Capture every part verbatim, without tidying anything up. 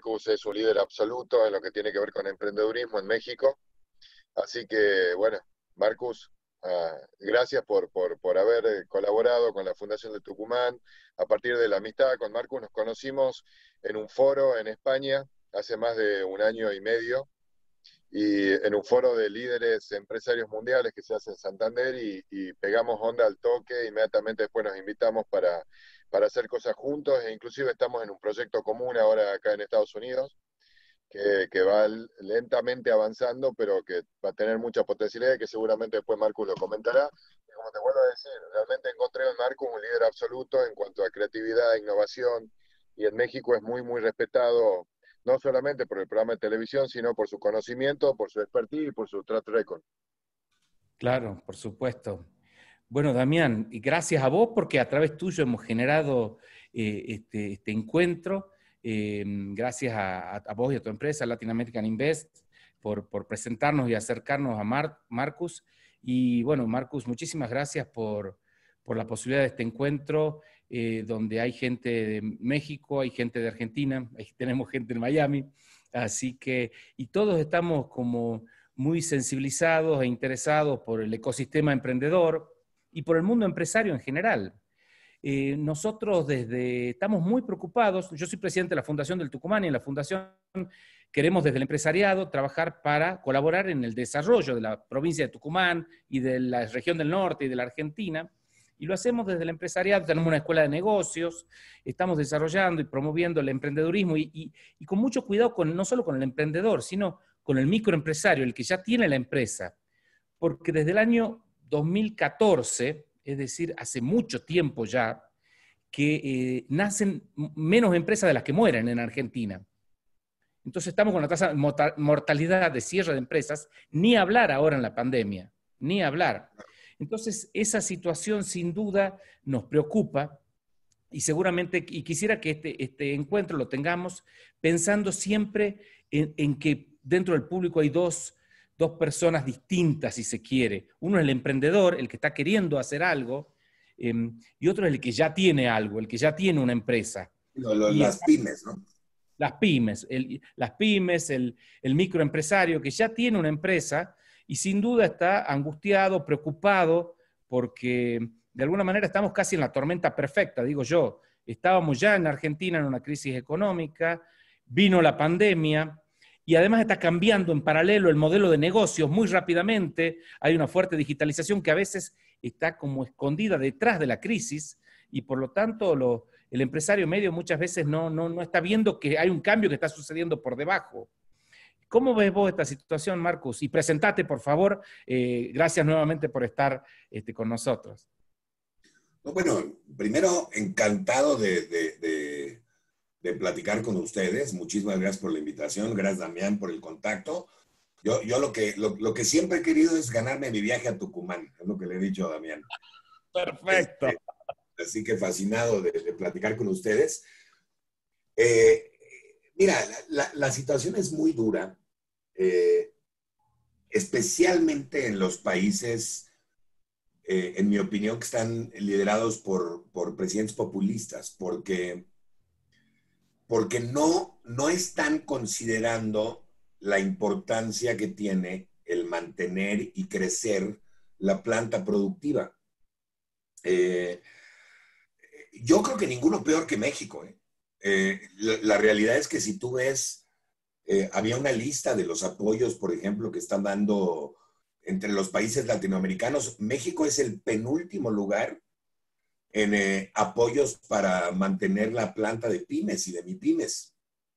Marcus es un líder absoluto en lo que tiene que ver con emprendedurismo en México. Así que, bueno, Marcus, ah, gracias por, por, por haber eh, colaborado con la Fundación de Tucumán. A partir de la amistad con Marcus nos conocimos en un foro en España hace más de un año y medio, y en un foro de líderes empresarios mundiales que se hace en Santander, y, y pegamos onda al toque. Inmediatamente después nos invitamos para, para hacer cosas juntos, e inclusive estamos en un proyecto común ahora acá en Estados Unidos, que, que va lentamente avanzando, pero que va a tener mucha potencialidad y que seguramente después Marcus lo comentará. Y como te vuelvo a decir, realmente encontré en Marcus un líder absoluto en cuanto a creatividad, innovación, y en México es muy, muy respetado, no solamente por el programa de televisión, sino por su conocimiento, por su expertise y por su track record. Claro, por supuesto. Bueno, Damián, y gracias a vos porque a través tuyo hemos generado eh, este, este encuentro. Eh, gracias a, a vos y a tu empresa, Latin American Invest, por, por presentarnos y acercarnos a Mar, Marcus. Y bueno, Marcus, muchísimas gracias por, por la posibilidad de este encuentro, eh, donde hay gente de México, hay gente de Argentina, ahí tenemos gente en Miami. Así que, y todos estamos como muy sensibilizados e interesados por el ecosistema emprendedor y por el mundo empresario en general. Eh, nosotros desde, estamos muy preocupados, yo soy presidente de la Fundación del Tucumán, y en la Fundación queremos desde el empresariado trabajar para colaborar en el desarrollo de la provincia de Tucumán y de la región del norte y de la Argentina, y lo hacemos desde el empresariado. Tenemos una escuela de negocios, estamos desarrollando y promoviendo el emprendedurismo, y, y, y con mucho cuidado con, no solo con el emprendedor, sino con el microempresario, el que ya tiene la empresa, porque desde el año dos mil catorce, es decir, hace mucho tiempo ya, que eh, nacen menos empresas de las que mueren en Argentina. Entonces estamos con la tasa de mortalidad de cierre de empresas, ni hablar ahora en la pandemia, ni hablar. Entonces esa situación sin duda nos preocupa, y seguramente, y quisiera que este, este encuentro lo tengamos pensando siempre en, en que dentro del público hay dos, dos personas distintas, si se quiere. Uno es el emprendedor, el que está queriendo hacer algo, eh, y otro es el que ya tiene algo, el que ya tiene una empresa. Lo, lo, Y las pymes, ¿no? Las pymes, el, las pymes, el, el microempresario que ya tiene una empresa y sin duda está angustiado, preocupado, porque de alguna manera estamos casi en la tormenta perfecta, digo yo. Estábamos ya en Argentina en una crisis económica, vino la pandemia, y además está cambiando en paralelo el modelo de negocios muy rápidamente. Hay una fuerte digitalización que a veces está como escondida detrás de la crisis, y por lo tanto lo, el empresario medio muchas veces no, no, no está viendo que hay un cambio que está sucediendo por debajo. ¿Cómo ves vos esta situación, Marcus? Y presentate, por favor. Eh, gracias nuevamente por estar este, con nosotros. No, bueno, primero, encantado de, de, de, de platicar con ustedes. Muchísimas gracias por la invitación. Gracias, Damián, por el contacto. Yo, yo lo, que, lo, lo que siempre he querido es ganarme mi viaje a Tucumán. Es lo que le he dicho a Damián. Perfecto. Este, así que fascinado de, de platicar con ustedes. Eh, mira, la, la, la situación es muy dura, eh, especialmente en los países, eh, en mi opinión, que están liderados por, por presidentes populistas, porque, porque no, no están considerando la importancia que tiene el mantener y crecer la planta productiva. Eh, yo creo que ninguno peor que México. ¿eh? Eh, la, la realidad es que si tú ves, eh, había una lista de los apoyos, por ejemplo, que están dando entre los países latinoamericanos. México es el penúltimo lugar en eh, apoyos para mantener la planta de pymes y de MIPYMES.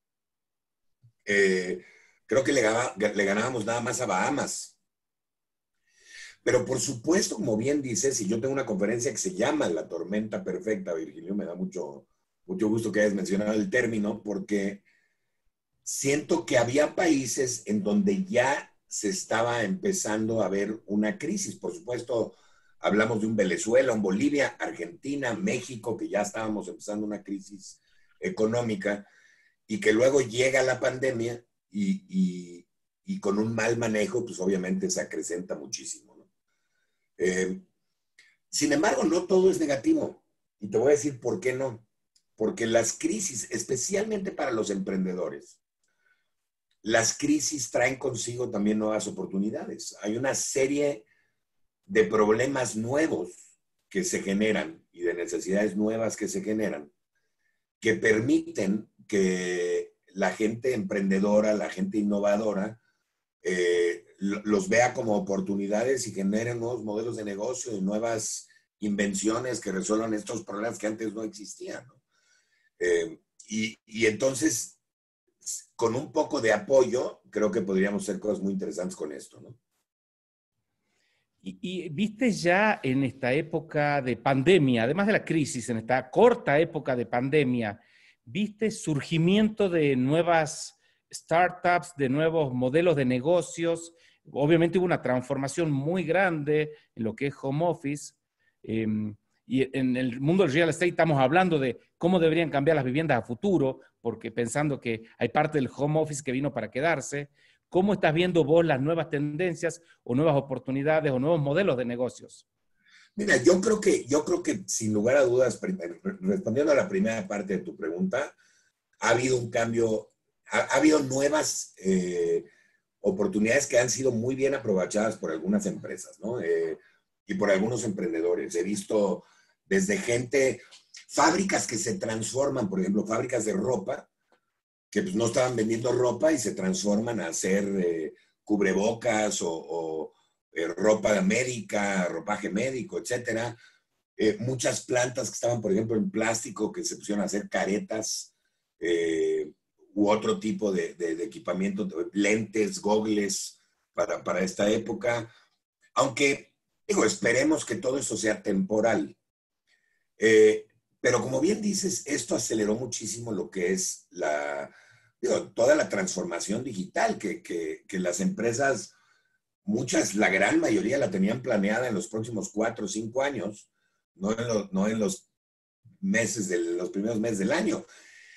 Eh, creo que le, le ganábamos nada más a Bahamas. Pero por supuesto, como bien dices, y yo tengo una conferencia que se llama La Tormenta Perfecta, Virgilio, me da mucho, mucho gusto que hayas mencionado el término, porque siento que había países en donde ya se estaba empezando a ver una crisis. Por supuesto, hablamos de un Venezuela, un Bolivia, Argentina, México, que ya estábamos empezando una crisis económica, y que luego llega la pandemia y, y, y con un mal manejo, pues obviamente se acrecenta muchísimo, ¿no? Eh, sin embargo, no todo es negativo. Y te voy a decir por qué no. porque las crisis, especialmente para los emprendedores, las crisis traen consigo también nuevas oportunidades. Hay una serie de problemas nuevos que se generan y de necesidades nuevas que se generan que permiten que la gente emprendedora, la gente innovadora, eh, los vea como oportunidades y generen nuevos modelos de negocio y nuevas invenciones que resuelvan estos problemas que antes no existían, ¿no? Eh, y, y entonces, con un poco de apoyo, creo que podríamos hacer cosas muy interesantes con esto, ¿no? Y, y viste ya en esta época de pandemia, además de la crisis, en esta corta época de pandemia, viste surgimiento de nuevas startups, de nuevos modelos de negocios. Obviamente hubo una transformación muy grande en lo que es home office. Eh, y en el mundo del real estate estamos hablando de cómo deberían cambiar las viviendas a futuro, porque pensando que hay parte del home office que vino para quedarse. ¿Cómo estás viendo vos las nuevas tendencias o nuevas oportunidades o nuevos modelos de negocios? Mira, yo creo que, yo creo que sin lugar a dudas, respondiendo a la primera parte de tu pregunta, ha habido un cambio, ha, ha habido nuevas eh, oportunidades que han sido muy bien aprovechadas por algunas empresas, ¿no? Eh, y por algunos emprendedores. He visto desde gente, fábricas que se transforman, por ejemplo, fábricas de ropa, que pues no estaban vendiendo ropa y se transforman a hacer eh, cubrebocas o, o eh, ropa médica, ropaje médico, etcétera. Eh, muchas plantas que estaban, por ejemplo, en plástico, que se pusieron a hacer caretas eh, u otro tipo de, de, de equipamiento, lentes, gogles para, para esta época. Aunque, digo, esperemos que todo eso sea temporal. Eh, pero como bien dices, esto aceleró muchísimo lo que es la, digo, toda la transformación digital que, que, que las empresas, muchas, la gran mayoría la tenían planeada en los próximos cuatro o cinco años, no en, lo, no en los meses, de, los primeros meses del año.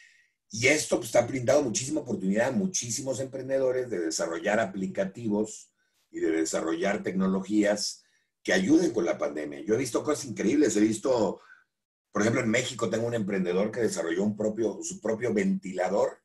Y esto pues, está brindando muchísima oportunidad a muchísimos emprendedores de desarrollar aplicativos y de desarrollar tecnologías que ayuden con la pandemia. Yo he visto cosas increíbles, he visto, por ejemplo, en México tengo un emprendedor que desarrolló un propio, su propio ventilador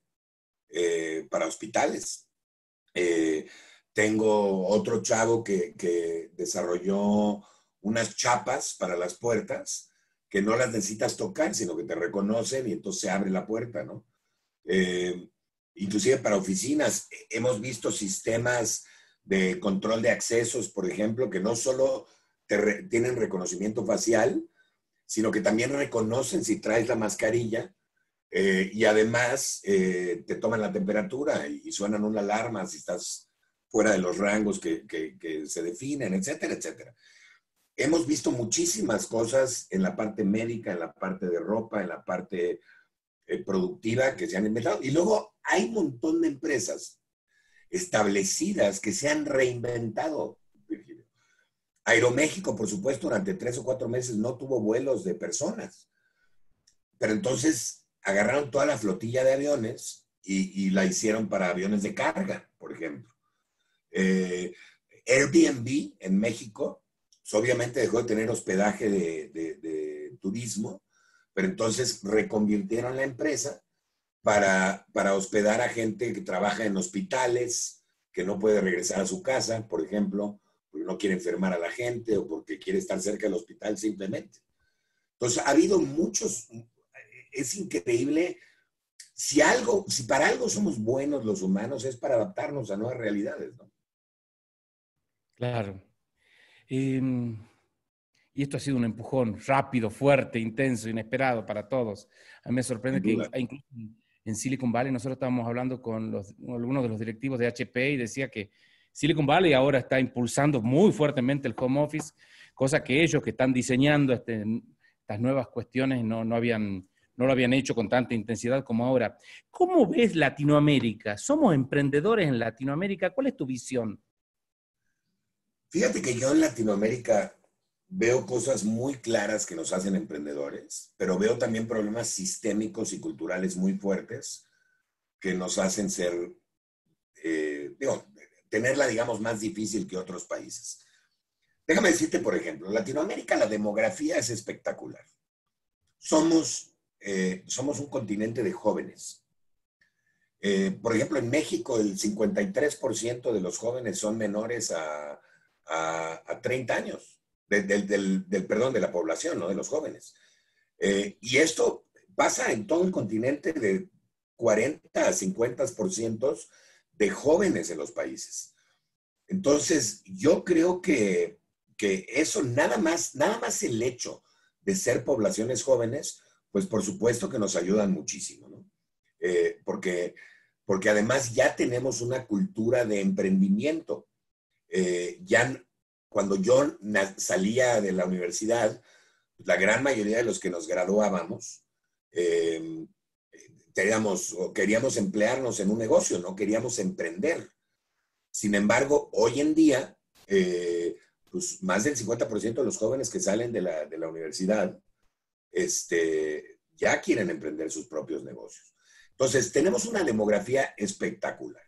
eh, para hospitales. Eh, tengo otro chavo que, que desarrolló unas chapas para las puertas que no las necesitas tocar, sino que te reconocen y entonces se abre la puerta, ¿no? Eh, inclusive para oficinas, hemos visto sistemas de control de accesos, por ejemplo, que no solo te re, tienen reconocimiento facial, sino que también reconocen si traes la mascarilla eh, y además eh, te toman la temperatura y, y suenan una alarma si estás fuera de los rangos que, que, que se definen, etcétera, etcétera. Hemos visto muchísimas cosas en la parte médica, en la parte de ropa, en la parte eh, productiva que se han inventado. Y luego hay un montón de empresas establecidas que se han reinventado, Virgilio. Aeroméxico, por supuesto, durante tres o cuatro meses no tuvo vuelos de personas. Pero entonces agarraron toda la flotilla de aviones y, y la hicieron para aviones de carga, por ejemplo. Eh, Airbnb en México, pues obviamente dejó de tener hospedaje de, de, de turismo, pero entonces reconvirtieron la empresa para, para hospedar a gente que trabaja en hospitales, que no puede regresar a su casa, por ejemplo, porque no quiere enfermar a la gente o porque quiere estar cerca del hospital simplemente. Entonces, ha habido muchos, es increíble, si algo, si para algo somos buenos los humanos es para adaptarnos a nuevas realidades, ¿no? Claro. Eh, y esto ha sido un empujón rápido, fuerte, intenso, inesperado para todos. A mí me sorprende que incluso en Silicon Valley nosotros estábamos hablando con los, algunos de los directivos de H P y decía que Silicon Valley ahora está impulsando muy fuertemente el home office, cosa que ellos que están diseñando este, estas nuevas cuestiones no, no, habían, no lo habían hecho con tanta intensidad como ahora. ¿Cómo ves Latinoamérica? ¿Somos emprendedores en Latinoamérica? ¿Cuál es tu visión? Fíjate que yo en Latinoamérica veo cosas muy claras que nos hacen emprendedores, pero veo también problemas sistémicos y culturales muy fuertes que nos hacen ser, eh, digo, tenerla, digamos, más difícil que otros países. Déjame decirte, por ejemplo, en Latinoamérica la demografía es espectacular. Somos eh, somos un continente de jóvenes. Eh, por ejemplo, en México el cincuenta y tres por ciento de los jóvenes son menores a, a, a treinta años, de, de, del, del, perdón, de la población, ¿no? De los jóvenes. Eh, y esto pasa en todo el continente de cuarenta a cincuenta por ciento de jóvenes en los países. Entonces, yo creo que, que eso, nada más, nada más el hecho de ser poblaciones jóvenes, pues por supuesto que nos ayudan muchísimo, ¿no? Eh, porque, porque además ya tenemos una cultura de emprendimiento. Eh, ya cuando yo salía de la universidad, la gran mayoría de los que nos graduábamos, eh, teníamos, o queríamos emplearnos en un negocio, no queríamos emprender. Sin embargo, hoy en día, eh, pues más del cincuenta por ciento de los jóvenes que salen de la, de la universidad este, ya quieren emprender sus propios negocios. Entonces, tenemos una demografía espectacular.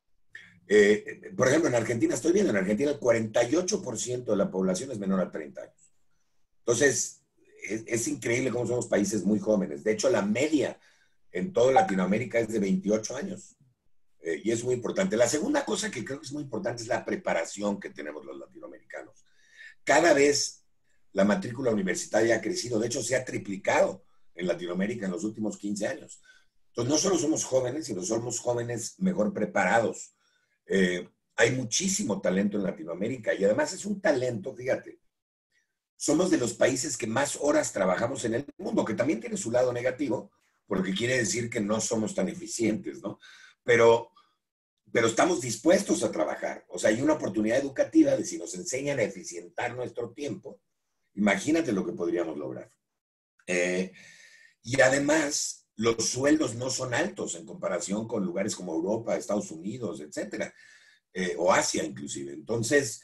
Eh, por ejemplo, en Argentina, estoy viendo, en Argentina el cuarenta y ocho por ciento de la población es menor a treinta años. Entonces, es, es increíble cómo somos países muy jóvenes. De hecho, la media en toda Latinoamérica es de veintiocho años. Eh, y es muy importante. La segunda cosa que creo que es muy importante es la preparación que tenemos los latinoamericanos. Cada vez la matrícula universitaria ha crecido. De hecho, se ha triplicado en Latinoamérica en los últimos quince años. Entonces, no solo somos jóvenes, sino somos jóvenes mejor preparados. Eh, hay muchísimo talento en Latinoamérica y además es un talento, fíjate, somos de los países que más horas trabajamos en el mundo, que también tiene su lado negativo, porque quiere decir que no somos tan eficientes, ¿no? Pero, pero estamos dispuestos a trabajar. O sea, hay una oportunidad educativa de si nos enseñan a eficientar nuestro tiempo, imagínate lo que podríamos lograr. Eh, y además, los sueldos no son altos en comparación con lugares como Europa, Estados Unidos, etcétera, eh, o Asia inclusive. Entonces,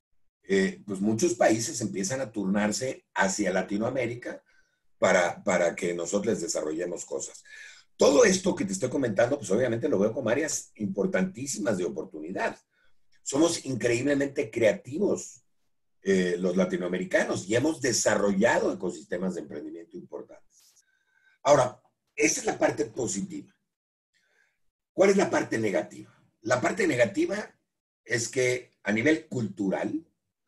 eh, pues muchos países empiezan a turnarse hacia Latinoamérica para, para que nosotros les desarrollemos cosas. Todo esto que te estoy comentando, pues obviamente lo veo como áreas importantísimas de oportunidad. Somos increíblemente creativos eh, los latinoamericanos y hemos desarrollado ecosistemas de emprendimiento importantes. Ahora, esa es la parte positiva. ¿Cuál es la parte negativa? La parte negativa es que a nivel cultural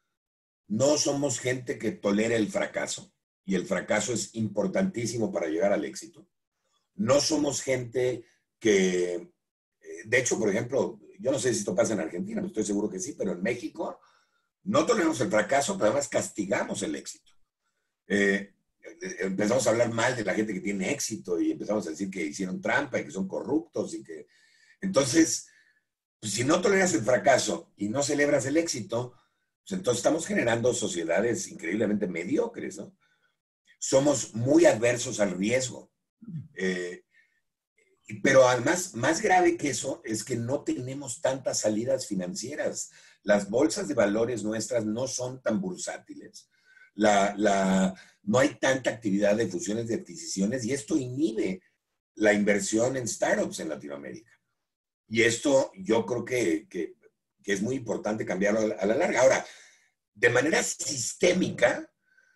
no somos gente que tolere el fracaso y el fracaso es importantísimo para llegar al éxito. No somos gente que, de hecho, por ejemplo, yo no sé si esto pasa en Argentina, pero estoy seguro que sí, pero en México no toleramos el fracaso, pero además castigamos el éxito. Eh, empezamos a hablar mal de la gente que tiene éxito y empezamos a decir que hicieron trampa y que son corruptos y que... Entonces, pues, si no toleras el fracaso y no celebras el éxito, pues entonces estamos generando sociedades increíblemente mediocres, ¿no? Somos muy adversos al riesgo. Eh, pero además, más grave que eso es que no tenemos tantas salidas financieras. Las bolsas de valores nuestras no son tan bursátiles. La, la, no hay tanta actividad de fusiones de adquisiciones y esto inhibe la inversión en startups en Latinoamérica. Y esto yo creo que, que, que es muy importante cambiarlo a la larga. Ahora, de manera sistémica,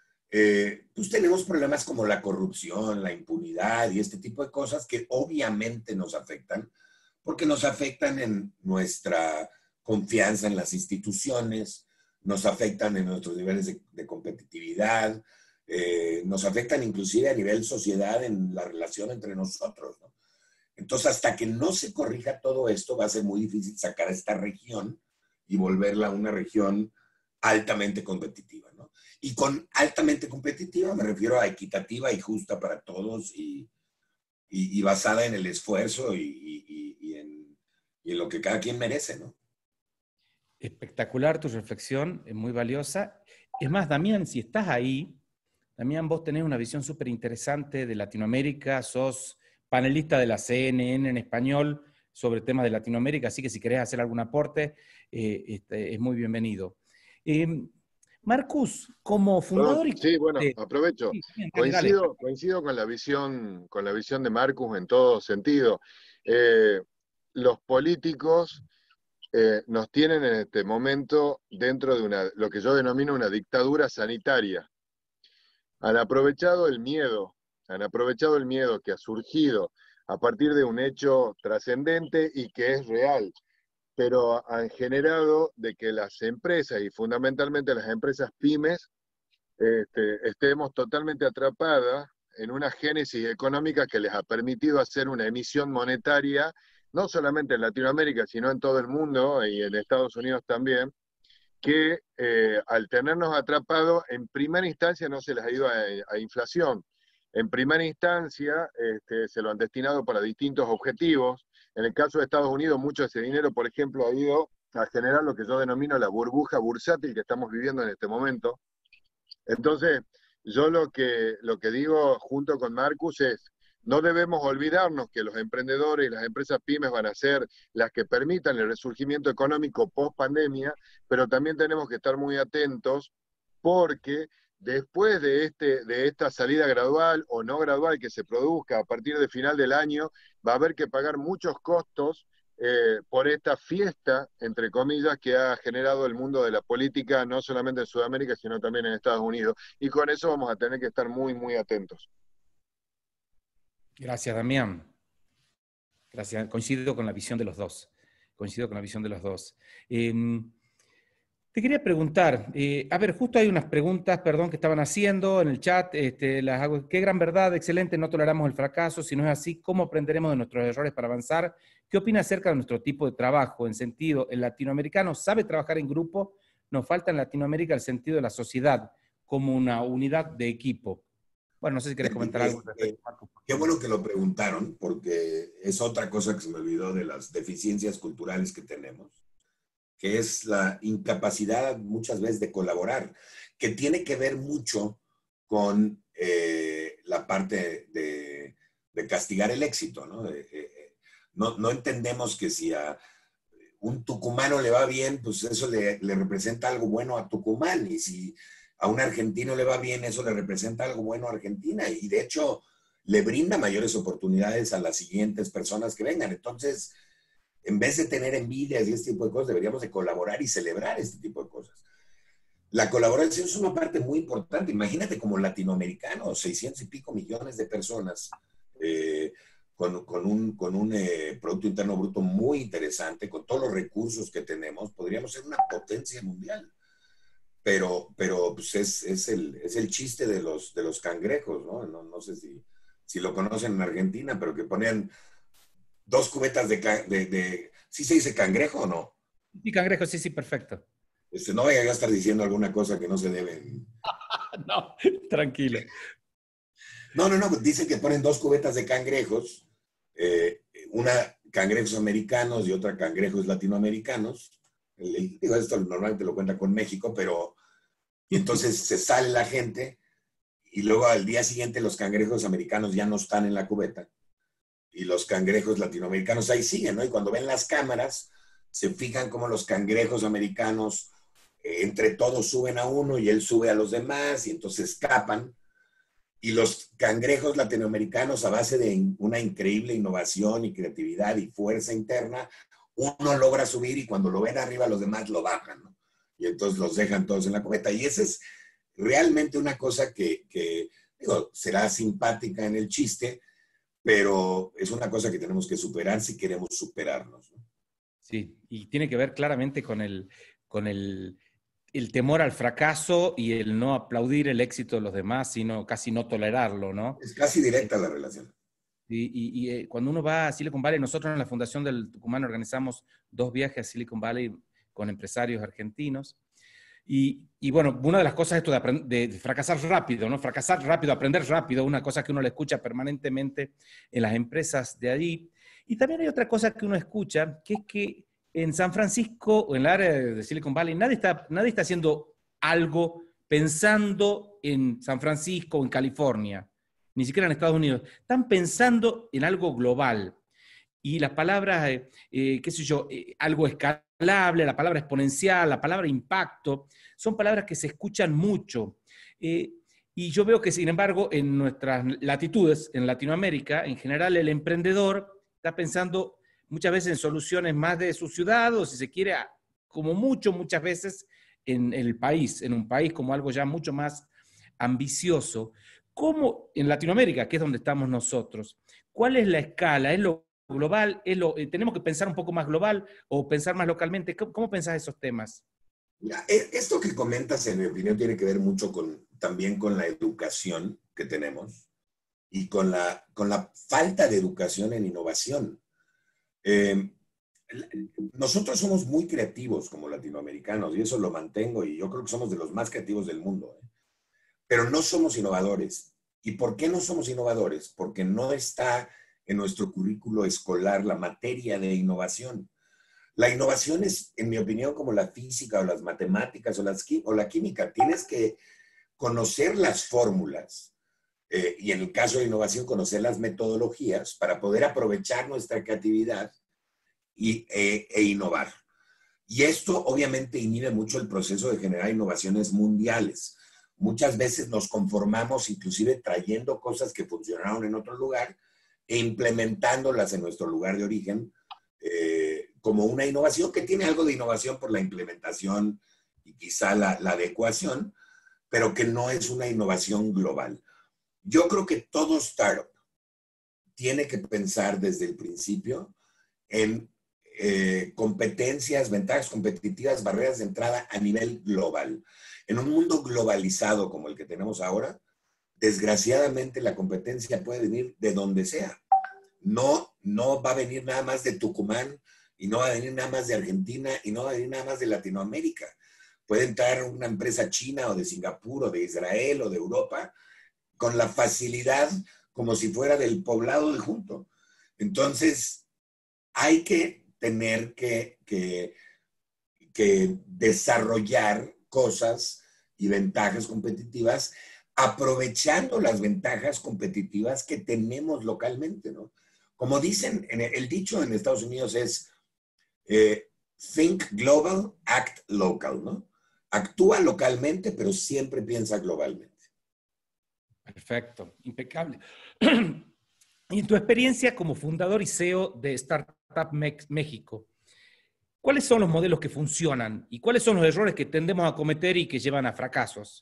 eh, pues tenemos problemas como la corrupción, la impunidad y este tipo de cosas que obviamente nos afectan, porque nos afectan en nuestra confianza en las instituciones, nos afectan en nuestros niveles de, de competitividad, eh, nos afectan inclusive a nivel sociedad en la relación entre nosotros, ¿no? Entonces, hasta que no se corrija todo esto, va a ser muy difícil sacar a esta región y volverla una región altamente competitiva, ¿no? Y con altamente competitiva me refiero a equitativa y justa para todos y, y, y basada en el esfuerzo y, y, y, en, y en lo que cada quien merece, ¿no? Espectacular tu reflexión, es muy valiosa. Es más, Damián, si estás ahí, Damián, vos tenés una visión súper interesante de Latinoamérica, sos panelista de la C N N en español sobre temas de Latinoamérica, así que si querés hacer algún aporte, eh, este, es muy bienvenido. Eh, Marcus, como fundador Perdón, y... sí, bueno, de... aprovecho. Sí, bien, dale, dale. Coincido, coincido con la visión, con la visión de Marcus en todo sentido. Eh, los políticos eh, nos tienen en este momento dentro de una, lo que yo denomino una dictadura sanitaria. Han aprovechado el miedo, han aprovechado el miedo que ha surgido a partir de un hecho trascendente y que es real, pero han generado de que las empresas, y fundamentalmente las empresas pymes, este, estemos totalmente atrapadas en una génesis económica que les ha permitido hacer una emisión monetaria, no solamente en Latinoamérica, sino en todo el mundo y en Estados Unidos también, que eh, al tenernos atrapados, en primera instancia no se les ha ido a, a inflación. En primera instancia este, se lo han destinado para distintos objetivos. En el caso de Estados Unidos, mucho de ese dinero, por ejemplo, ha ido a generar lo que yo denomino la burbuja bursátil que estamos viviendo en este momento. Entonces, yo lo que, lo que digo junto con Marcus es, no debemos olvidarnos que los emprendedores y las empresas pymes van a ser las que permitan el resurgimiento económico post pandemia, pero también tenemos que estar muy atentos porque después de, este, de esta salida gradual o no gradual que se produzca a partir del final del año, va a haber que pagar muchos costos eh, por esta fiesta, entre comillas, que ha generado el mundo de la política, no solamente en Sudamérica, sino también en Estados Unidos. Y con eso vamos a tener que estar muy, muy atentos. Gracias, Damián. Gracias. Coincido con la visión de los dos. Coincido con la visión de los dos. Eh, te quería preguntar, eh, a ver, justo hay unas preguntas, perdón, que estaban haciendo en el chat. Este, las hago. Qué gran verdad, excelente, no toleramos el fracaso. Si no es así, ¿cómo aprenderemos de nuestros errores para avanzar? ¿Qué opina acerca de nuestro tipo de trabajo? En sentido, el latinoamericano sabe trabajar en grupo, nos falta en Latinoamérica el sentido de la sociedad como una unidad de equipo. Bueno, no sé si querés comentar algo. Eh, qué bueno que lo preguntaron, porque es otra cosa que se me olvidó de las deficiencias culturales que tenemos, que es la incapacidad muchas veces de colaborar, que tiene que ver mucho con eh, la parte de, de castigar el éxito, ¿no? Eh, eh, no, no entendemos que si a un tucumano le va bien, pues eso le, le representa algo bueno a Tucumán, y si a un argentino le va bien, eso le representa algo bueno a Argentina, y de hecho le brinda mayores oportunidades a las siguientes personas que vengan. Entonces, en vez de tener envidias y este tipo de cosas, deberíamos de colaborar y celebrar este tipo de cosas. La colaboración es una parte muy importante. Imagínate como latinoamericanos, seiscientos y pico millones de personas, eh, con, con un, con un eh, Producto Interno Bruto muy interesante, con todos los recursos que tenemos, podríamos ser una potencia mundial. Pero, pero pues es, es, el, es el chiste de los, de los cangrejos, ¿no? No, no sé si, si lo conocen en Argentina, pero que ponían dos cubetas de, de, de... ¿Sí se dice cangrejo o no? Sí, cangrejo, sí, sí, perfecto. Este, no vaya a estar diciendo alguna cosa que no se debe. No, tranquilo. No, no, no, dicen que ponen dos cubetas de cangrejos, eh, una cangrejos americanos y otra cangrejos latinoamericanos. El, el, digo, esto normalmente lo cuenta con México, pero y entonces se sale la gente y luego al día siguiente los cangrejos americanos ya no están en la cubeta y los cangrejos latinoamericanos ahí siguen, ¿no? Y cuando ven las cámaras, se fijan como los cangrejos americanos eh, entre todos suben a uno y él sube a los demás y entonces escapan. Y los cangrejos latinoamericanos, a base de una increíble innovación y creatividad y fuerza interna, uno logra subir y cuando lo ven arriba los demás lo bajan, ¿no? Y entonces los dejan todos en la cubeta. Y esa es realmente una cosa que, que digo, será simpática en el chiste, pero es una cosa que tenemos que superar si queremos superarnos, ¿no? Sí, y tiene que ver claramente con el, con el, el temor al fracaso y el no aplaudir el éxito de los demás, sino casi no tolerarlo, ¿no? Es casi directa la relación. Y, y, y eh, cuando uno va a Silicon Valley, nosotros en la Fundación del Tucumán organizamos dos viajes a Silicon Valley con empresarios argentinos. Y, y bueno, una de las cosas es esto de, de, de fracasar rápido, ¿no? Fracasar rápido, aprender rápido, una cosa que uno le escucha permanentemente en las empresas de allí. Y también hay otra cosa que uno escucha, que es que en San Francisco o en el área de Silicon Valley nadie está, nadie está haciendo algo pensando en San Francisco o en California, ni siquiera en Estados Unidos. Están pensando en algo global. Y las palabras, eh, eh, qué sé yo, eh, algo escalable, la palabra exponencial, la palabra impacto, son palabras que se escuchan mucho. Eh, y yo veo que, sin embargo, en nuestras latitudes, en Latinoamérica, en general, el emprendedor está pensando muchas veces en soluciones más de su ciudad, o si se quiere, como mucho, muchas veces, en el país, en un país como algo ya mucho más ambicioso. ¿Cómo en Latinoamérica, que es donde estamos nosotros, cuál es la escala? ¿Es lo global? ¿Es lo, eh, ¿Tenemos que pensar un poco más global o pensar más localmente? ¿Cómo, cómo pensás esos temas? Mira, e- esto que comentas, en mi opinión, tiene que ver mucho con, también con la educación que tenemos y con la, con la falta de educación en innovación. Eh, nosotros somos muy creativos como latinoamericanos y eso lo mantengo y yo creo que somos de los más creativos del mundo, ¿eh? Pero no somos innovadores. ¿Y por qué no somos innovadores? Porque no está en nuestro currículo escolar la materia de innovación. La innovación es, en mi opinión, como la física o las matemáticas o, las, o la química. Tienes que conocer las fórmulas eh, y en el caso de innovación conocer las metodologías para poder aprovechar nuestra creatividad y, e, e innovar. Y esto obviamente inhibe mucho el proceso de generar innovaciones mundiales. Muchas veces nos conformamos inclusive trayendo cosas que funcionaron en otro lugar e implementándolas en nuestro lugar de origen eh, como una innovación que tiene algo de innovación por la implementación y quizá la, la adecuación, pero que no es una innovación global. Yo creo que todo startup tiene que pensar desde el principio en eh, competencias, ventajas competitivas, barreras de entrada a nivel global. En un mundo globalizado como el que tenemos ahora, desgraciadamente la competencia puede venir de donde sea. No, no va a venir nada más de Tucumán y no va a venir nada más de Argentina y no va a venir nada más de Latinoamérica. Puede entrar una empresa china o de Singapur o de Israel o de Europa con la facilidad como si fuera del poblado de junto. Entonces, hay que tener que, que, que desarrollar cosas y ventajas competitivas aprovechando las ventajas competitivas que tenemos localmente, ¿no? Como dicen, en el, el dicho en Estados Unidos es eh, think global, act local, ¿no? Actúa localmente, pero siempre piensa globalmente. Perfecto, impecable. Y en tu experiencia como fundador y C E O de Startup México, ¿cuáles son los modelos que funcionan y cuáles son los errores que tendemos a cometer y que llevan a fracasos?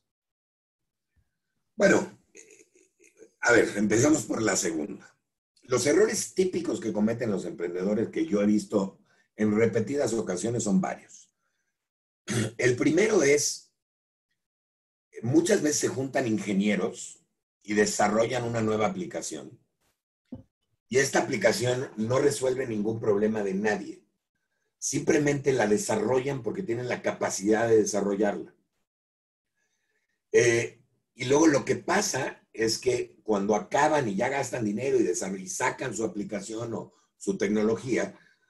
Bueno, a ver, empezamos por la segunda. Los errores típicos que cometen los emprendedores que yo he visto en repetidas ocasiones son varios. El primero es, muchas veces se juntan ingenieros y desarrollan una nueva aplicación. Y esta aplicación no resuelve ningún problema de nadie. Simplemente la desarrollan porque tienen la capacidad de desarrollarla. Eh, y luego lo que pasa es que cuando acaban y ya gastan dinero y, y sacan su aplicación o su tecnología,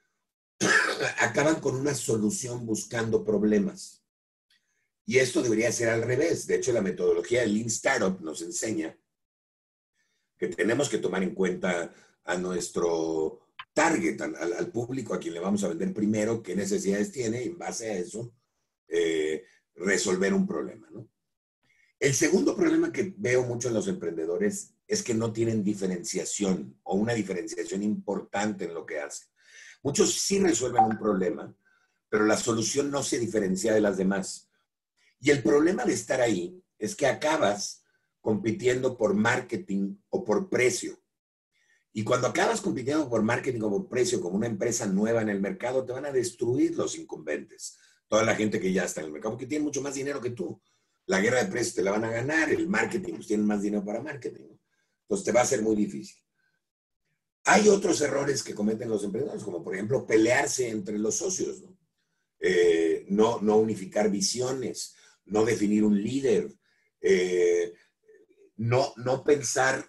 acaban con una solución buscando problemas. Y esto debería ser al revés. De hecho, la metodología de Lean Startup nos enseña que tenemos que tomar en cuenta a nuestro target, al, al público a quien le vamos a vender primero, qué necesidades tiene y en base a eso eh, resolver un problema, ¿no? El segundo problema que veo mucho en los emprendedores es que no tienen diferenciación o una diferenciación importante en lo que hacen. Muchos sí resuelven un problema, pero la solución no se diferencia de las demás. Y el problema de estar ahí es que acabas compitiendo por marketing o por precio. Y cuando acabas compitiendo por marketing o por precio como una empresa nueva en el mercado, te van a destruir los incumbentes. Toda la gente que ya está en el mercado, porque tiene mucho más dinero que tú. La guerra de precios te la van a ganar, el marketing, pues tienen más dinero para marketing, ¿no? Entonces te va a ser muy difícil. Hay otros errores que cometen los emprendedores, como por ejemplo pelearse entre los socios, ¿no? Eh, no, no unificar visiones, no definir un líder, eh, no, no pensar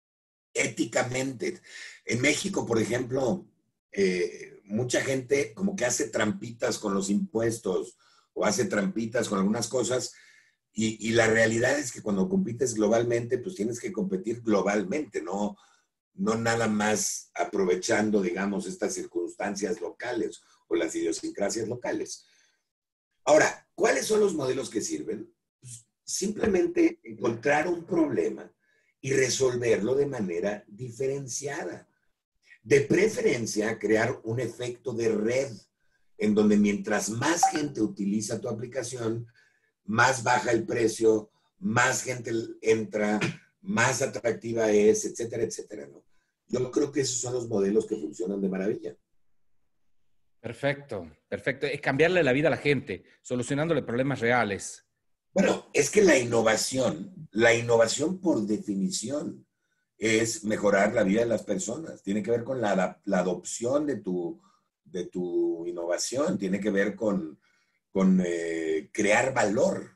éticamente. En México, por ejemplo, eh, mucha gente como que hace trampitas con los impuestos o hace trampitas con algunas cosas y, y la realidad es que cuando compites globalmente, pues tienes que competir globalmente, no, no nada más aprovechando, digamos, estas circunstancias locales o las idiosincrasias locales. Ahora, ¿cuáles son los modelos que sirven? Pues simplemente encontrar un problema y resolverlo de manera diferenciada. De preferencia, crear un efecto de red, en donde mientras más gente utiliza tu aplicación, más baja el precio, más gente entra, más atractiva es, etcétera, etcétera, ¿no? Yo creo que esos son los modelos que funcionan de maravilla. Perfecto, perfecto. Es cambiarle la vida a la gente, solucionándole problemas reales. Bueno, es que la innovación, la innovación por definición es mejorar la vida de las personas. Tiene que ver con la, la adopción de tu, de tu innovación, tiene que ver con, con eh, crear valor.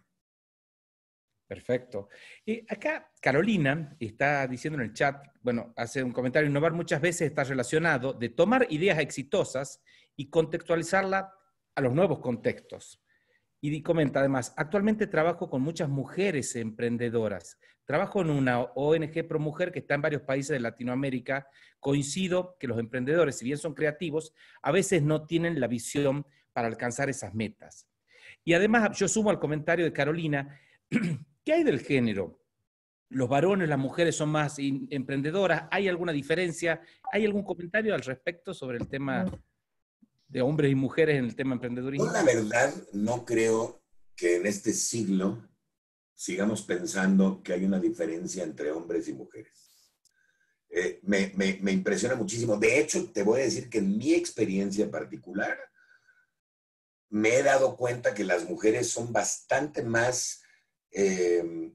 Perfecto. Y acá Carolina está diciendo en el chat, bueno, hace un comentario, innovar muchas veces está relacionado de tomar ideas exitosas y contextualizarla a los nuevos contextos. Y comenta además, actualmente trabajo con muchas mujeres emprendedoras. Trabajo en una O N G Pro Mujer que está en varios países de Latinoamérica. Coincido que los emprendedores, si bien son creativos, a veces no tienen la visión para alcanzar esas metas. Y además, yo sumo al comentario de Carolina, ¿qué hay del género? ¿Los varones, las mujeres son más emprendedoras? ¿Hay alguna diferencia? ¿Hay algún comentario al respecto sobre el tema de hombres y mujeres en el tema emprendedurismo? Yo la verdad no creo que en este siglo sigamos pensando que hay una diferencia entre hombres y mujeres. Eh, me, me, me impresiona muchísimo. De hecho, te voy a decir que en mi experiencia particular me he dado cuenta que las mujeres son bastante más, eh,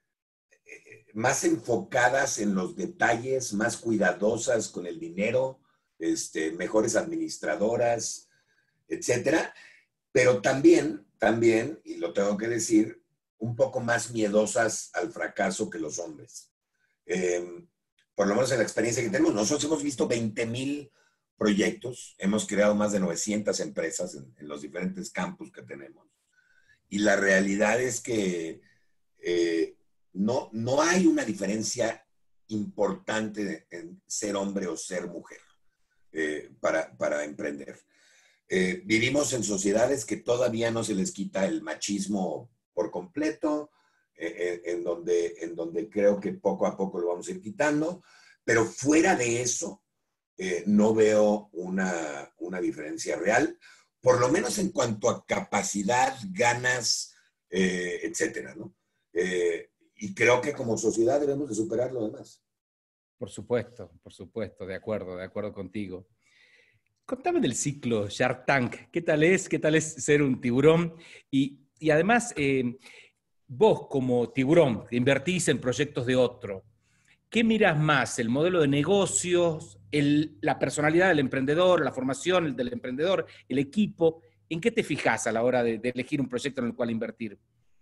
más enfocadas en los detalles, más cuidadosas con el dinero, este, mejores administradoras, etcétera, pero también, también, y lo tengo que decir, un poco más miedosas al fracaso que los hombres. Eh, por lo menos en la experiencia que tenemos, nosotros hemos visto veinte mil proyectos, hemos creado más de novecientas empresas en, en los diferentes campus que tenemos. Y la realidad es que eh, no, no hay una diferencia importante en ser hombre o ser mujer eh, para, para emprender. Eh, vivimos en sociedades que todavía no se les quita el machismo por completo, eh, en, donde, en donde creo que poco a poco lo vamos a ir quitando, pero fuera de eso eh, no veo una, una diferencia real, por lo menos en cuanto a capacidad, ganas, eh, etcétera, ¿no? Eh, y creo que como sociedad debemos de superar lo demás. Por supuesto, por supuesto, de acuerdo, de acuerdo contigo. Contame del ciclo Shark Tank. ¿Qué tal es? ¿Qué tal es ser un tiburón? Y, y además, eh, vos como tiburón, que invertís en proyectos de otro, ¿qué miras más? ¿El modelo de negocios, el, la personalidad del emprendedor, la formación del emprendedor, el equipo? ¿En qué te fijas a la hora de, de elegir un proyecto en el cual invertir?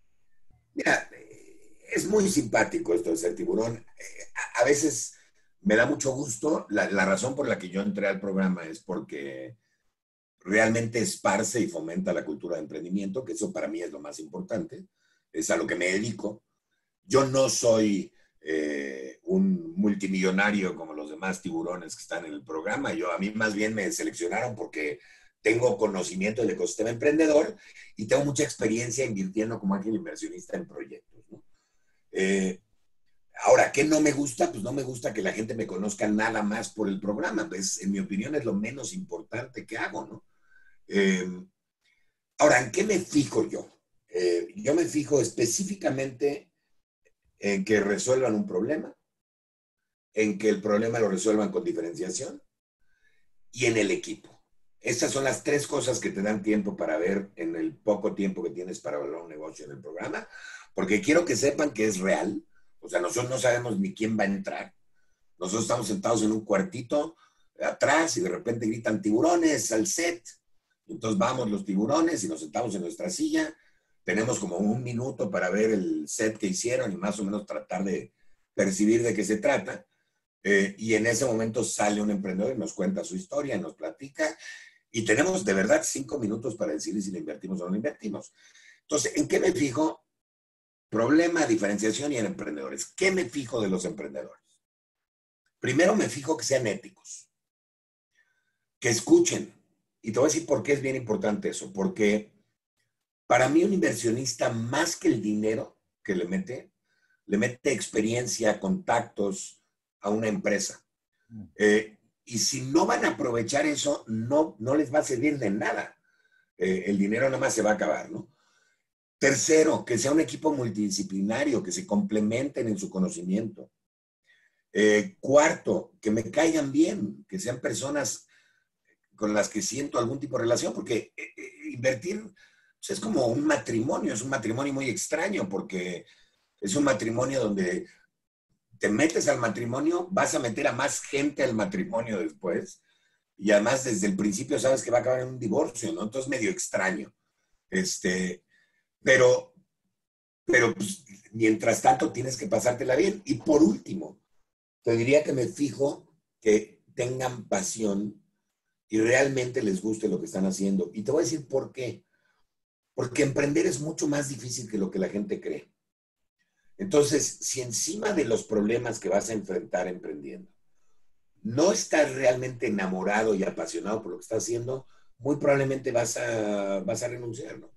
Mira, es muy simpático esto de ser tiburón. A, a veces me da mucho gusto. La, la razón por la que yo entré al programa es porque realmente esparce y fomenta la cultura de emprendimiento, que eso para mí es lo más importante. Es a lo que me dedico. Yo no soy eh, un multimillonario como los demás tiburones que están en el programa. Yo, a mí más bien me seleccionaron porque tengo conocimiento del ecosistema emprendedor y tengo mucha experiencia invirtiendo como ángel inversionista en proyectos, ¿no? Eh, ahora, ¿qué no me gusta? Pues no me gusta que la gente me conozca nada más por el programa. Pues, en mi opinión, es lo menos importante que hago, ¿no? Eh, ahora, ¿en qué me fijo yo? Eh, yo me fijo específicamente en que resuelvan un problema, en que el problema lo resuelvan con diferenciación y en el equipo. Estas son las tres cosas que te dan tiempo para ver en el poco tiempo que tienes para evaluar un negocio en el programa, porque quiero que sepan que es real. O sea, nosotros no sabemos ni quién va a entrar. Nosotros estamos sentados en un cuartito atrás y de repente gritan tiburones al set. Entonces vamos los tiburones y nos sentamos en nuestra silla. Tenemos como un minuto para ver el set que hicieron y más o menos tratar de percibir de qué se trata. Eh, y en ese momento sale un emprendedor y nos cuenta su historia, nos platica y tenemos de verdad cinco minutos para decidir si le invertimos o no le invertimos. Entonces, ¿en qué me fijo? Problema, diferenciación y en emprendedores. ¿Qué me fijo de los emprendedores? Primero me fijo que sean éticos, que escuchen. Y te voy a decir por qué es bien importante eso. Porque para mí un inversionista, más que el dinero que le mete, le mete experiencia, contactos a una empresa. Eh, y si no van a aprovechar eso, no, no les va a servir de nada. Eh, el dinero nada más se va a acabar, ¿no? Tercero, que sea un equipo multidisciplinario, que se complementen en su conocimiento. Eh, cuarto, que me caigan bien, que sean personas con las que siento algún tipo de relación, porque eh, eh, invertir pues, es como un matrimonio, es un matrimonio muy extraño, porque es un matrimonio donde te metes al matrimonio, vas a meter a más gente al matrimonio después, y además desde el principio sabes que va a acabar en un divorcio, ¿no? Entonces medio extraño. Este, pero, pero pues, mientras tanto tienes que pasártela bien. Y por último, te diría que me fijo que tengan pasión y realmente les guste lo que están haciendo. Y te voy a decir por qué. Porque emprender es mucho más difícil que lo que la gente cree. Entonces, si encima de los problemas que vas a enfrentar emprendiendo, no estás realmente enamorado y apasionado por lo que estás haciendo, muy probablemente vas a, vas a renunciar, ¿no?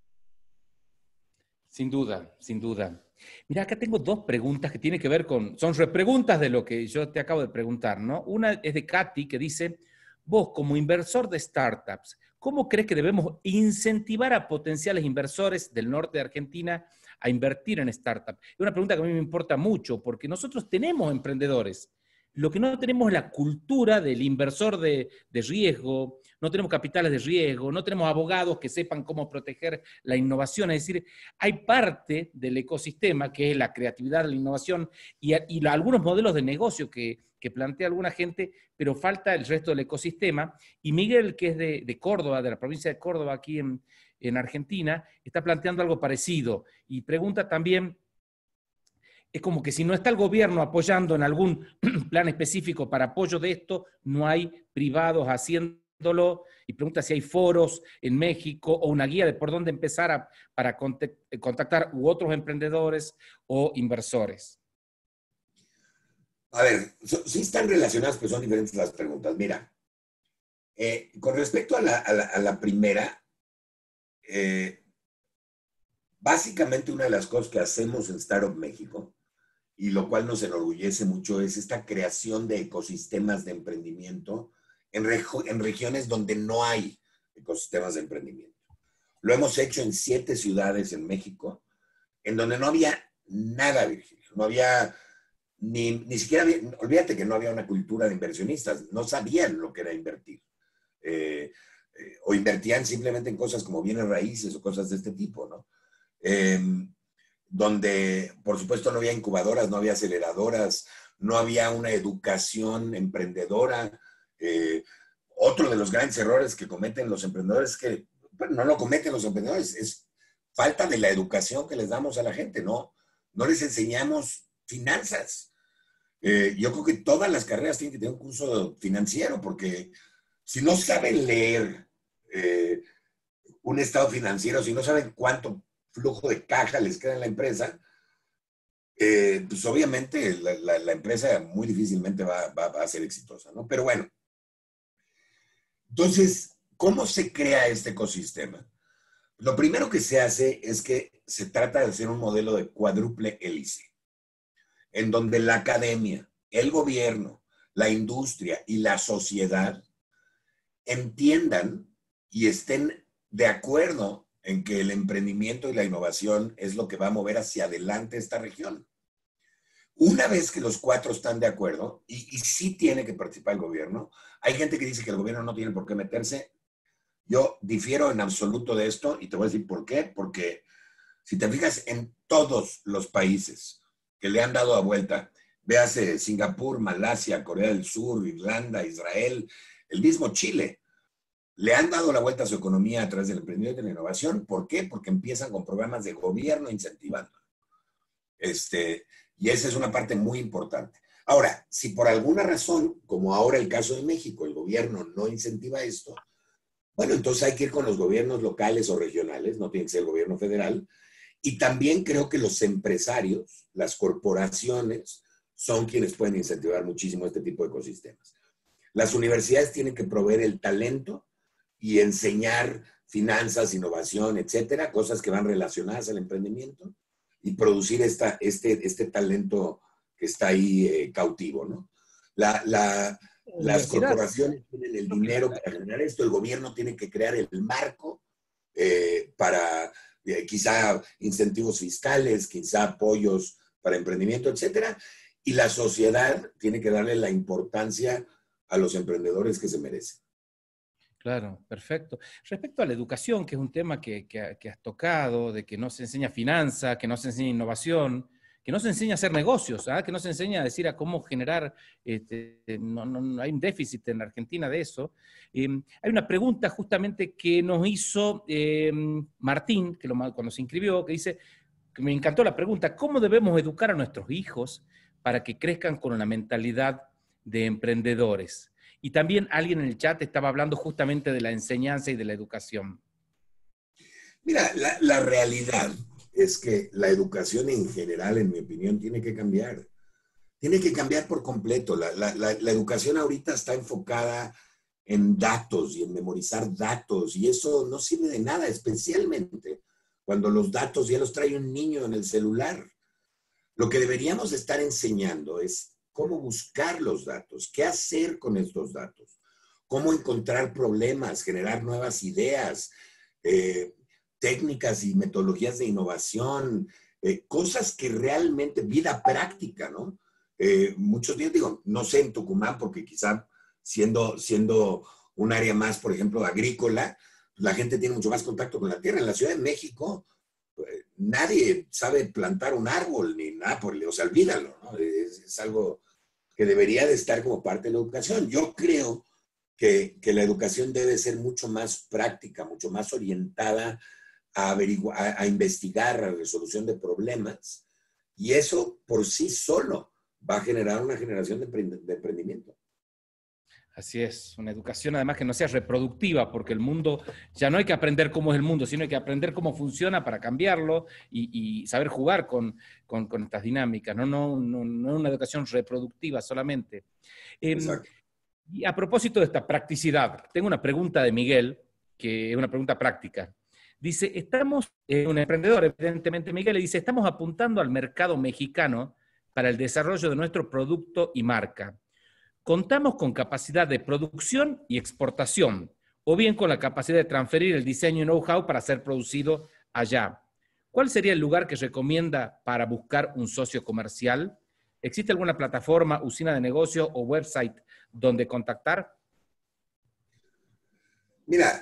Sin duda, sin duda. Mira, acá tengo dos preguntas que tienen que ver con, son repreguntas de lo que yo te acabo de preguntar, ¿no? Una es de Katy, que dice, vos como inversor de startups, ¿cómo crees que debemos incentivar a potenciales inversores del norte de Argentina a invertir en startups? Es una pregunta que a mí me importa mucho, porque nosotros tenemos emprendedores. Lo que no tenemos es la cultura del inversor de, de riesgo, no tenemos capitales de riesgo, no tenemos abogados que sepan cómo proteger la innovación. Es decir, hay parte del ecosistema que es la creatividad, la innovación y, y algunos modelos de negocio que, que plantea alguna gente, pero falta el resto del ecosistema. Y Miguel, que es de, de Córdoba, de la provincia de Córdoba, aquí en, en Argentina, está planteando algo parecido y pregunta también. Es como que si no está el gobierno apoyando en algún plan específico para apoyo de esto, no hay privados haciéndolo, y pregunta si hay foros en México o una guía de por dónde empezar a, para contactar u otros emprendedores o inversores. A ver, so, sí están relacionadas, pero son diferentes las preguntas. Mira, eh, con respecto a la, a la, a la primera, eh, básicamente una de las cosas que hacemos en Startup México, y lo cual nos enorgullece mucho, es esta creación de ecosistemas de emprendimiento en, reg- en regiones donde no hay ecosistemas de emprendimiento. Lo hemos hecho en siete ciudades en México, en donde no había nada, Virgilio. No había ni, ni siquiera, había, olvídate que no había una cultura de inversionistas, no sabían lo que era invertir. Eh, eh, o invertían simplemente en cosas como bienes raíces o cosas de este tipo, ¿no? Eh, donde, por supuesto, no había incubadoras, no había aceleradoras, no había una educación emprendedora. Eh, otro de los grandes errores que cometen los emprendedores es que, bueno, no lo cometen los emprendedores, es falta de la educación que les damos a la gente, ¿no? No les enseñamos finanzas. Eh, yo creo que todas las carreras tienen que tener un curso financiero, porque si no saben leer eh, un estado financiero, si no saben cuánto flujo de caja les queda en la empresa, eh, pues obviamente la, la, la, empresa muy difícilmente va, va, va a ser exitosa, ¿no? Pero bueno, entonces, ¿cómo se crea este ecosistema? Lo primero que se hace es que se trata de hacer un modelo de cuádruple hélice, en donde la academia, el gobierno, la industria y la sociedad entiendan y estén de acuerdo en que el emprendimiento y la innovación es lo que va a mover hacia adelante esta región. Una vez que los cuatro están de acuerdo, y, y sí tiene que participar el gobierno, hay gente que dice que el gobierno no tiene por qué meterse. Yo difiero en absoluto de esto y te voy a decir por qué. Porque si te fijas en todos los países que le han dado a vuelta, véase Singapur, Malasia, Corea del Sur, Irlanda, Israel, el mismo Chile, le han dado la vuelta a su economía a través del emprendimiento y la innovación. ¿Por qué? Porque empiezan con programas de gobierno incentivando. Este, y esa es una parte muy importante. Ahora, si por alguna razón, como ahora el caso de México, el gobierno no incentiva esto, bueno, entonces hay que ir con los gobiernos locales o regionales, no tiene que ser el gobierno federal. Y también creo que los empresarios, las corporaciones, son quienes pueden incentivar muchísimo este tipo de ecosistemas. Las universidades tienen que proveer el talento y enseñar finanzas, innovación, etcétera, cosas que van relacionadas al emprendimiento y producir esta, este, este talento que está ahí eh, cautivo, ¿no? La, la, las corporaciones tienen el dinero para generar esto, el gobierno tiene que crear el marco eh, para, eh, quizá incentivos fiscales, quizá apoyos para emprendimiento, etcétera. Y la sociedad tiene que darle la importancia a los emprendedores que se merecen. Claro, perfecto. Respecto a la educación, que es un tema que, que, que has tocado, de que no se enseña finanzas, que no se enseña innovación, que no se enseña a hacer negocios, ¿ah? Que no se enseña a decir a cómo generar, este, no, no, no hay un déficit en Argentina de eso. Eh, hay una pregunta justamente que nos hizo eh, Martín, que lo, cuando se inscribió, que dice, que me encantó la pregunta, ¿cómo debemos educar a nuestros hijos para que crezcan con una mentalidad de emprendedores? Y también alguien en el chat estaba hablando justamente de la enseñanza y de la educación. Mira, la, la realidad es que la educación en general, en mi opinión, tiene que cambiar. Tiene que cambiar por completo. La, la, la, la educación ahorita está enfocada en datos y en memorizar datos, y eso no sirve de nada, especialmente cuando los datos ya los trae un niño en el celular. Lo que deberíamos estar enseñando es cómo buscar los datos, qué hacer con estos datos, cómo encontrar problemas, generar nuevas ideas, eh, técnicas y metodologías de innovación, eh, cosas que realmente, vida práctica, ¿no? Eh, muchos días, digo, no sé en Tucumán, porque quizá siendo, siendo un área más, por ejemplo, agrícola, la gente tiene mucho más contacto con la tierra. En la Ciudad de México, eh, nadie sabe plantar un árbol ni nada, por, o sea, olvídalo, ¿no? Es, es algo que debería de estar como parte de la educación. Yo creo que, que la educación debe ser mucho más práctica, mucho más orientada a, averiguar, a, a investigar, a resolución de problemas, y eso por sí solo va a generar una generación de, de emprendimiento. Así es, una educación además que no sea reproductiva, porque el mundo, ya no hay que aprender cómo es el mundo, sino hay que aprender cómo funciona para cambiarlo y, y saber jugar con, con, con estas dinámicas, no, no, no, no una educación reproductiva solamente. Eh, y a propósito de esta practicidad, tengo una pregunta de Miguel, que es una pregunta práctica. Dice, estamos, eh, un emprendedor, evidentemente Miguel, le dice, estamos apuntando al mercado mexicano para el desarrollo de nuestro producto y marca. Contamos con capacidad de producción y exportación, o bien con la capacidad de transferir el diseño y know-how para ser producido allá. ¿Cuál sería el lugar que recomienda para buscar un socio comercial? ¿Existe alguna plataforma, usina de negocio o website donde contactar? Mira,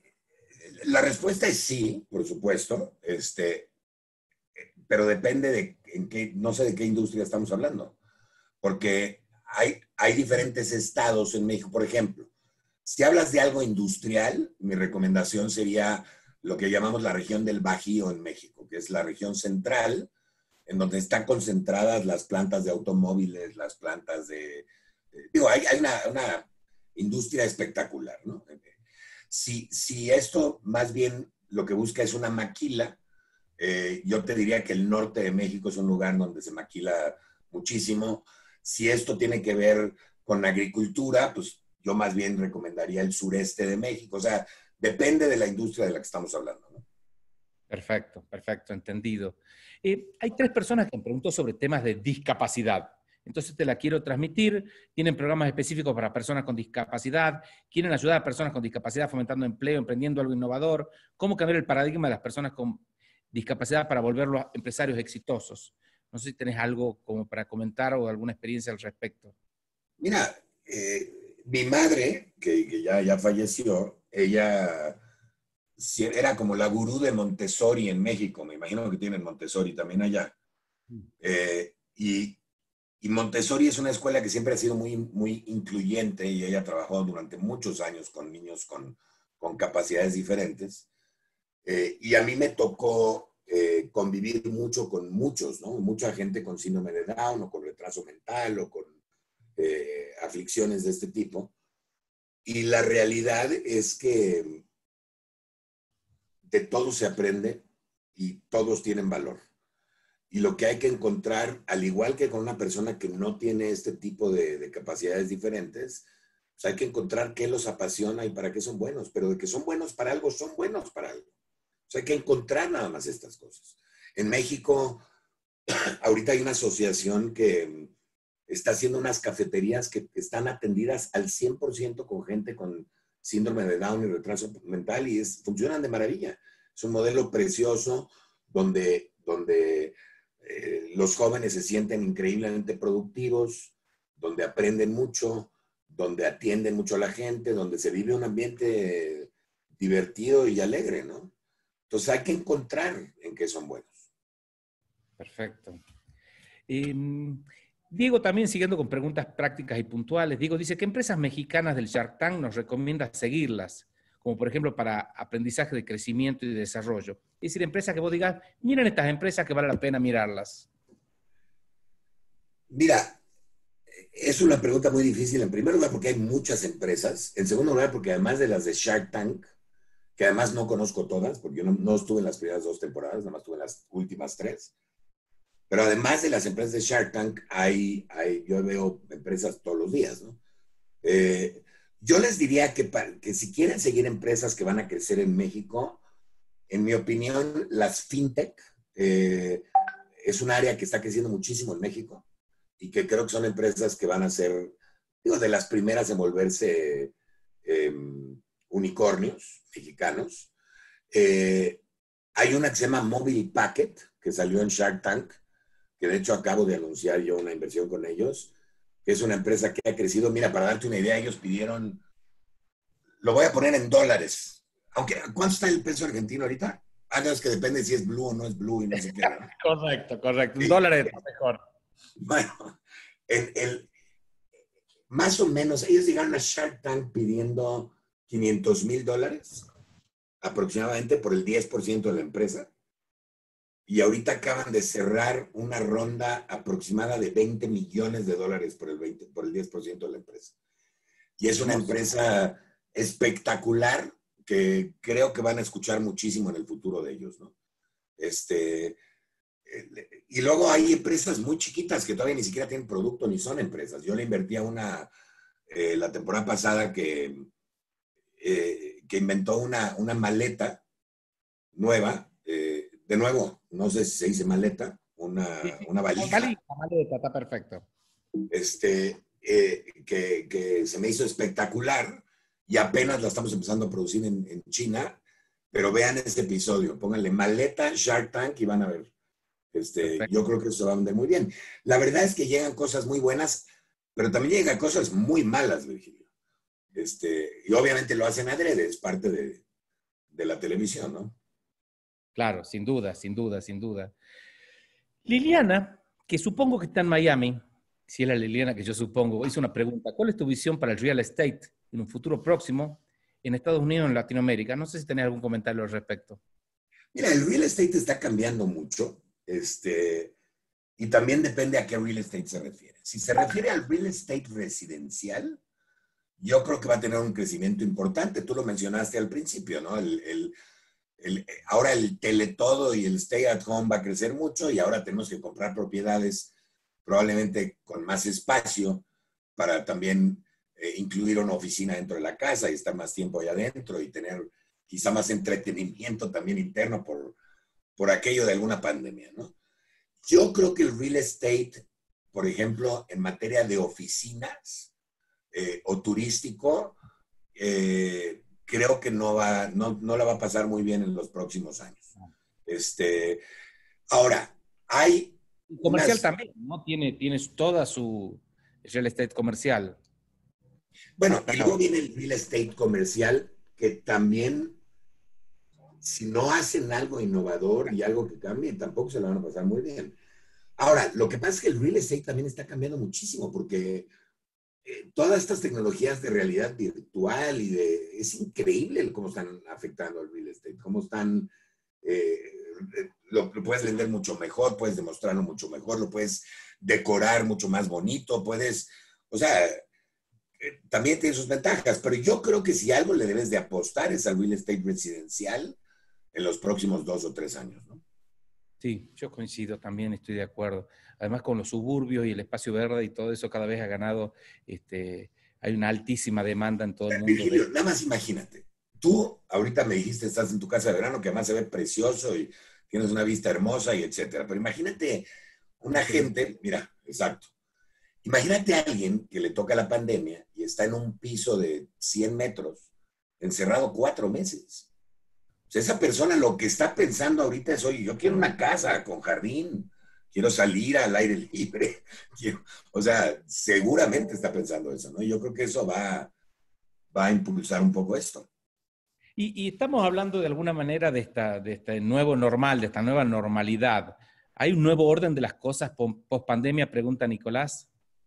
la respuesta es sí, por supuesto, este, pero depende de en qué, no sé de qué industria estamos hablando, porque hay, hay diferentes estados en México. Por ejemplo, si hablas de algo industrial, mi recomendación sería lo que llamamos la región del Bajío en México, que es la región central, en donde están concentradas las plantas de automóviles, las plantas de... Digo, hay, hay una, una industria espectacular, ¿no? Si, si esto más bien lo que busca es una maquila, eh, yo te diría que el norte de México es un lugar donde se maquila muchísimo. Si esto tiene que ver con agricultura, pues yo más bien recomendaría el sureste de México. O sea, depende de la industria de la que estamos hablando, ¿no? Perfecto, perfecto, entendido. Eh, hay tres personas que me preguntó sobre temas de discapacidad. Entonces te la quiero transmitir. Tienen programas específicos para personas con discapacidad. Quieren ayudar a personas con discapacidad fomentando empleo, emprendiendo algo innovador. Cómo cambiar el paradigma de las personas con discapacidad para volverlos empresarios exitosos. No sé si tenés algo como para comentar o alguna experiencia al respecto. Mira, eh, mi madre, que, que ya, ya falleció, ella era como la gurú de Montessori en México. Me imagino que tienen Montessori también allá. Eh, y, y Montessori es una escuela que siempre ha sido muy, muy incluyente, y ella trabajó durante muchos años con niños con, con capacidades diferentes. Eh, y a mí me tocó eh, convivir mucho con muchos, ¿no? Mucha gente con síndrome de Down o con retraso mental o con eh, aflicciones de este tipo. Y la realidad es que de todo se aprende y todos tienen valor. Y lo que hay que encontrar, al igual que con una persona que no tiene este tipo de, de capacidades diferentes, pues hay que encontrar qué los apasiona y para qué son buenos. Pero de que son buenos para algo, son buenos para algo. O sea, hay que encontrar nada más estas cosas. En México, ahorita hay una asociación que está haciendo unas cafeterías que están atendidas al cien por ciento con gente con síndrome de Down y retraso mental, y es, funcionan de maravilla. Es un modelo precioso donde, donde eh, los jóvenes se sienten increíblemente productivos, donde aprenden mucho, donde atienden mucho a la gente, donde se vive un ambiente divertido y alegre, ¿no? Entonces hay que encontrar en qué son buenos. Perfecto. Eh, Diego, también siguiendo con preguntas prácticas y puntuales, Diego dice, ¿qué empresas mexicanas del Shark Tank nos recomienda seguirlas? Como por ejemplo para aprendizaje de crecimiento y de desarrollo. Es decir, empresas que vos digas, miren estas empresas que vale la pena mirarlas. Mira, es una pregunta muy difícil. En primer lugar, porque hay muchas empresas. En segundo lugar, porque además de las de Shark Tank, que además no conozco todas, porque yo no, no estuve en las primeras dos temporadas, nada más estuve en las últimas tres. Pero además de las empresas de Shark Tank, hay, hay, yo veo empresas todos los días, ¿no? Eh, yo les diría que, que si quieren seguir empresas que van a crecer en México, en mi opinión, las fintech eh, es un área que está creciendo muchísimo en México y que creo que son empresas que van a ser, digo, de las primeras en volverse eh, unicornios mexicanos. Eh, hay una que se llama Mobile Packet, que salió en Shark Tank, que de hecho acabo de anunciar yo una inversión con ellos, que es una empresa que ha crecido. Mira, para darte una idea, ellos pidieron, lo voy a poner en dólares, aunque, ¿cuánto está el peso argentino ahorita? Ah, no, es que depende si es blue o no es blue y no sé qué. ¿No? Correcto, correcto. Un Sí. dólar es mejor. Bueno, el, el, más o menos, ellos llegaron a Shark Tank pidiendo quinientos mil dólares aproximadamente por el diez por ciento de la empresa. Y ahorita acaban de cerrar una ronda aproximada de veinte millones de dólares por el, veinte, por el diez por ciento de la empresa. Y es una empresa espectacular que creo que van a escuchar muchísimo en el futuro de ellos, ¿no? Este, y luego hay empresas muy chiquitas que todavía ni siquiera tienen producto ni son empresas. Yo le invertí a una, eh, la temporada pasada que, eh, que inventó una, una maleta nueva, eh, de nuevo, no sé si se dice maleta, una, sí, sí. una valija. Maleta, maleta, está perfecto. Este, eh, que, que se me hizo espectacular y apenas la estamos empezando a producir en, en China, pero vean este episodio, pónganle maleta Shark Tank y van a ver. Este, yo creo que eso va a vender muy bien. La verdad es que llegan cosas muy buenas, pero también llegan cosas muy malas, Virgilio. Este, y obviamente lo hacen adrede, es parte de, de la televisión, ¿no? Claro, sin duda, sin duda, sin duda. Liliana, que supongo que está en Miami, si es la Liliana que yo supongo, hizo una pregunta. ¿Cuál es tu visión para el real estate en un futuro próximo en Estados Unidos o en Latinoamérica? No sé si tenés algún comentario al respecto. Mira, el real estate está cambiando mucho, este, y también depende a qué real estate se refiere. Si se refiere al real estate residencial, yo creo que va a tener un crecimiento importante. Tú lo mencionaste al principio, ¿no? El, el, el, ahora el teletodo y el stay at home va a crecer mucho y ahora tenemos que comprar propiedades probablemente con más espacio para también eh, incluir una oficina dentro de la casa y estar más tiempo allá adentro y tener quizá más entretenimiento también interno por, por aquello de alguna pandemia, ¿no? Yo creo que el real estate, por ejemplo, en materia de oficinas eh, o turístico, eh, creo que no, va, no, no la va a pasar muy bien en los próximos años. Este, ahora, hay... Comercial unas... también, ¿no? Tiene, tiene toda su real estate comercial. Bueno, y luego viene el real estate comercial, que también, si no hacen algo innovador y algo que cambie, tampoco se la van a pasar muy bien. Ahora, lo que pasa es que el real estate también está cambiando muchísimo, porque eh, todas estas tecnologías de realidad virtual y de... Es increíble cómo están afectando al real estate, cómo están... Eh, lo, lo puedes vender mucho mejor, puedes demostrarlo mucho mejor, lo puedes decorar mucho más bonito, puedes... O sea, eh, también tiene sus ventajas, pero yo creo que si algo le debes de apostar es al real estate residencial en los próximos dos o tres años, ¿no? Sí, yo coincido también, estoy de acuerdo. Además, con los suburbios y el espacio verde y todo eso cada vez ha ganado, este, hay una altísima demanda en todo el mundo. Virgilio, de... nada más imagínate. Tú ahorita me dijiste, estás en tu casa de verano, que además se ve precioso y tienes una vista hermosa y etcétera. Pero imagínate una gente, mira, exacto. Imagínate a alguien que le toca la pandemia y está en un piso de cien metros, encerrado cuatro meses. sea, esa persona lo que está pensando ahorita es, oye, yo quiero una casa con jardín, quiero salir al aire libre. Quiero, o sea, seguramente está pensando eso, ¿no? Yo creo que eso va, va a impulsar un poco esto. Y, y estamos hablando de alguna manera de, esta, de este nuevo normal, de esta nueva normalidad. ¿Hay un nuevo orden de las cosas post pandemia? Pregunta Nicolás.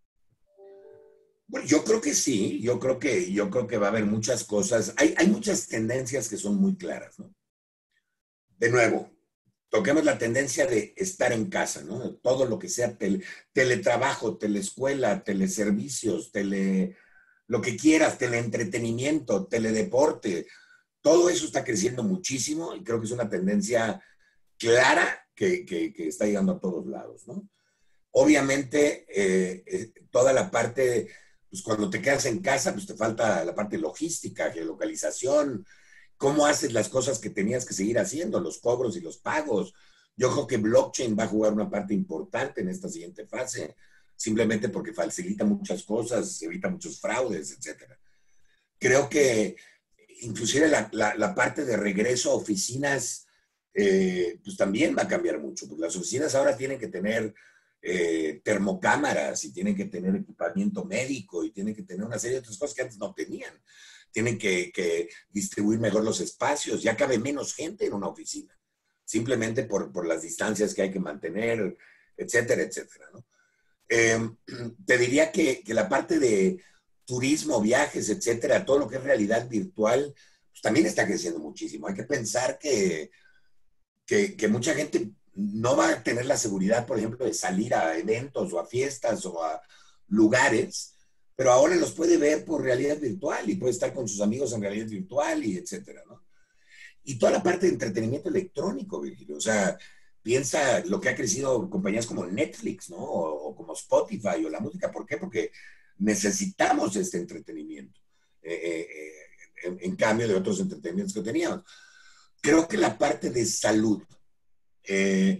Bueno, yo creo que sí, yo creo que, yo creo que va a haber muchas cosas. Hay, hay muchas tendencias que son muy claras, ¿no? De nuevo, toquemos la tendencia de estar en casa, ¿no? Todo lo que sea tele, teletrabajo, teleescuela, teleservicios, tele, lo que quieras, teleentretenimiento, teledeporte, todo eso está creciendo muchísimo y creo que es una tendencia clara que, que, que está llegando a todos lados, ¿no? Obviamente, eh, eh, toda la parte, pues cuando te quedas en casa, pues te falta la parte logística, geolocalización, cómo haces las cosas que tenías que seguir haciendo, los cobros y los pagos. Yo creo que blockchain va a jugar una parte importante en esta siguiente fase, simplemente porque facilita muchas cosas, evita muchos fraudes, etcétera. Creo que inclusive la, la, la parte de regreso a oficinas, eh, pues también va a cambiar mucho, porque las oficinas ahora tienen que tener eh, termocámaras y tienen que tener equipamiento médico y tienen que tener una serie de otras cosas que antes no tenían. Tienen que, que distribuir mejor los espacios, ya cabe menos gente en una oficina, simplemente por, por las distancias que hay que mantener, etcétera, etcétera, ¿no? Eh, te diría que, que la parte de turismo, viajes, etcétera, todo lo que es realidad virtual, pues también está creciendo muchísimo. Hay que pensar que, que, que mucha gente no va a tener la seguridad, por ejemplo, de salir a eventos o a fiestas o a lugares, pero ahora los puede ver por realidad virtual y puede estar con sus amigos en realidad virtual y etcétera, ¿no? Y toda la parte de entretenimiento electrónico, Virgilio, o sea, piensa lo que ha crecido compañías como Netflix, ¿no? O, o como Spotify o la música. ¿Por qué? Porque necesitamos este entretenimiento, eh, eh, en, en cambio de otros entretenimientos que teníamos. Creo que la parte de salud, eh,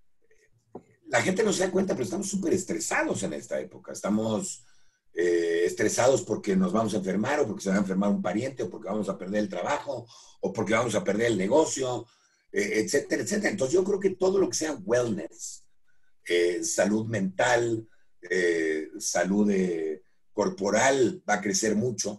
la gente no se da cuenta, pero estamos súper estresados en esta época. Estamos eh, estresados porque nos vamos a enfermar o porque se va a enfermar un pariente o porque vamos a perder el trabajo o porque vamos a perder el negocio, eh, etcétera, etcétera. Entonces yo creo que todo lo que sea wellness, eh, salud mental, eh, salud eh, corporal va a crecer mucho.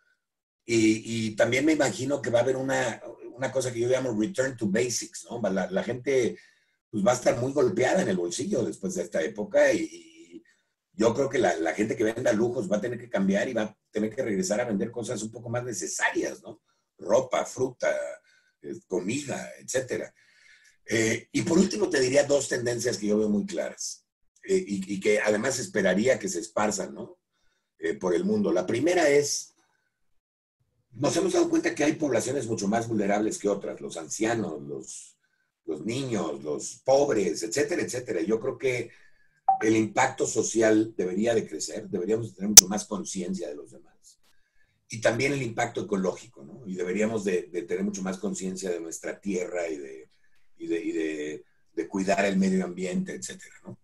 Y, y también me imagino que va a haber una, una cosa que yo llamo return to basics, ¿no? La, la gente pues, va a estar muy golpeada en el bolsillo después de esta época y, y yo creo que la, la gente que venda lujos va a tener que cambiar y va a tener que regresar a vender cosas un poco más necesarias, ¿no? Ropa, fruta, eh, comida, etcétera. Eh, y por último te diría dos tendencias que yo veo muy claras eh, y, y que además esperaría que se esparzan, ¿no? Eh, por el mundo. La primera es, nos hemos dado cuenta que hay poblaciones mucho más vulnerables que otras, los ancianos, los, los niños, los pobres, etcétera, etcétera. Yo creo que el impacto social debería de crecer, deberíamos tener mucho más conciencia de los demás. Y también el impacto ecológico, ¿no? Y deberíamos de, de tener mucho más conciencia de nuestra tierra y de, y de, y de, de cuidar el medio ambiente, etcétera, ¿no?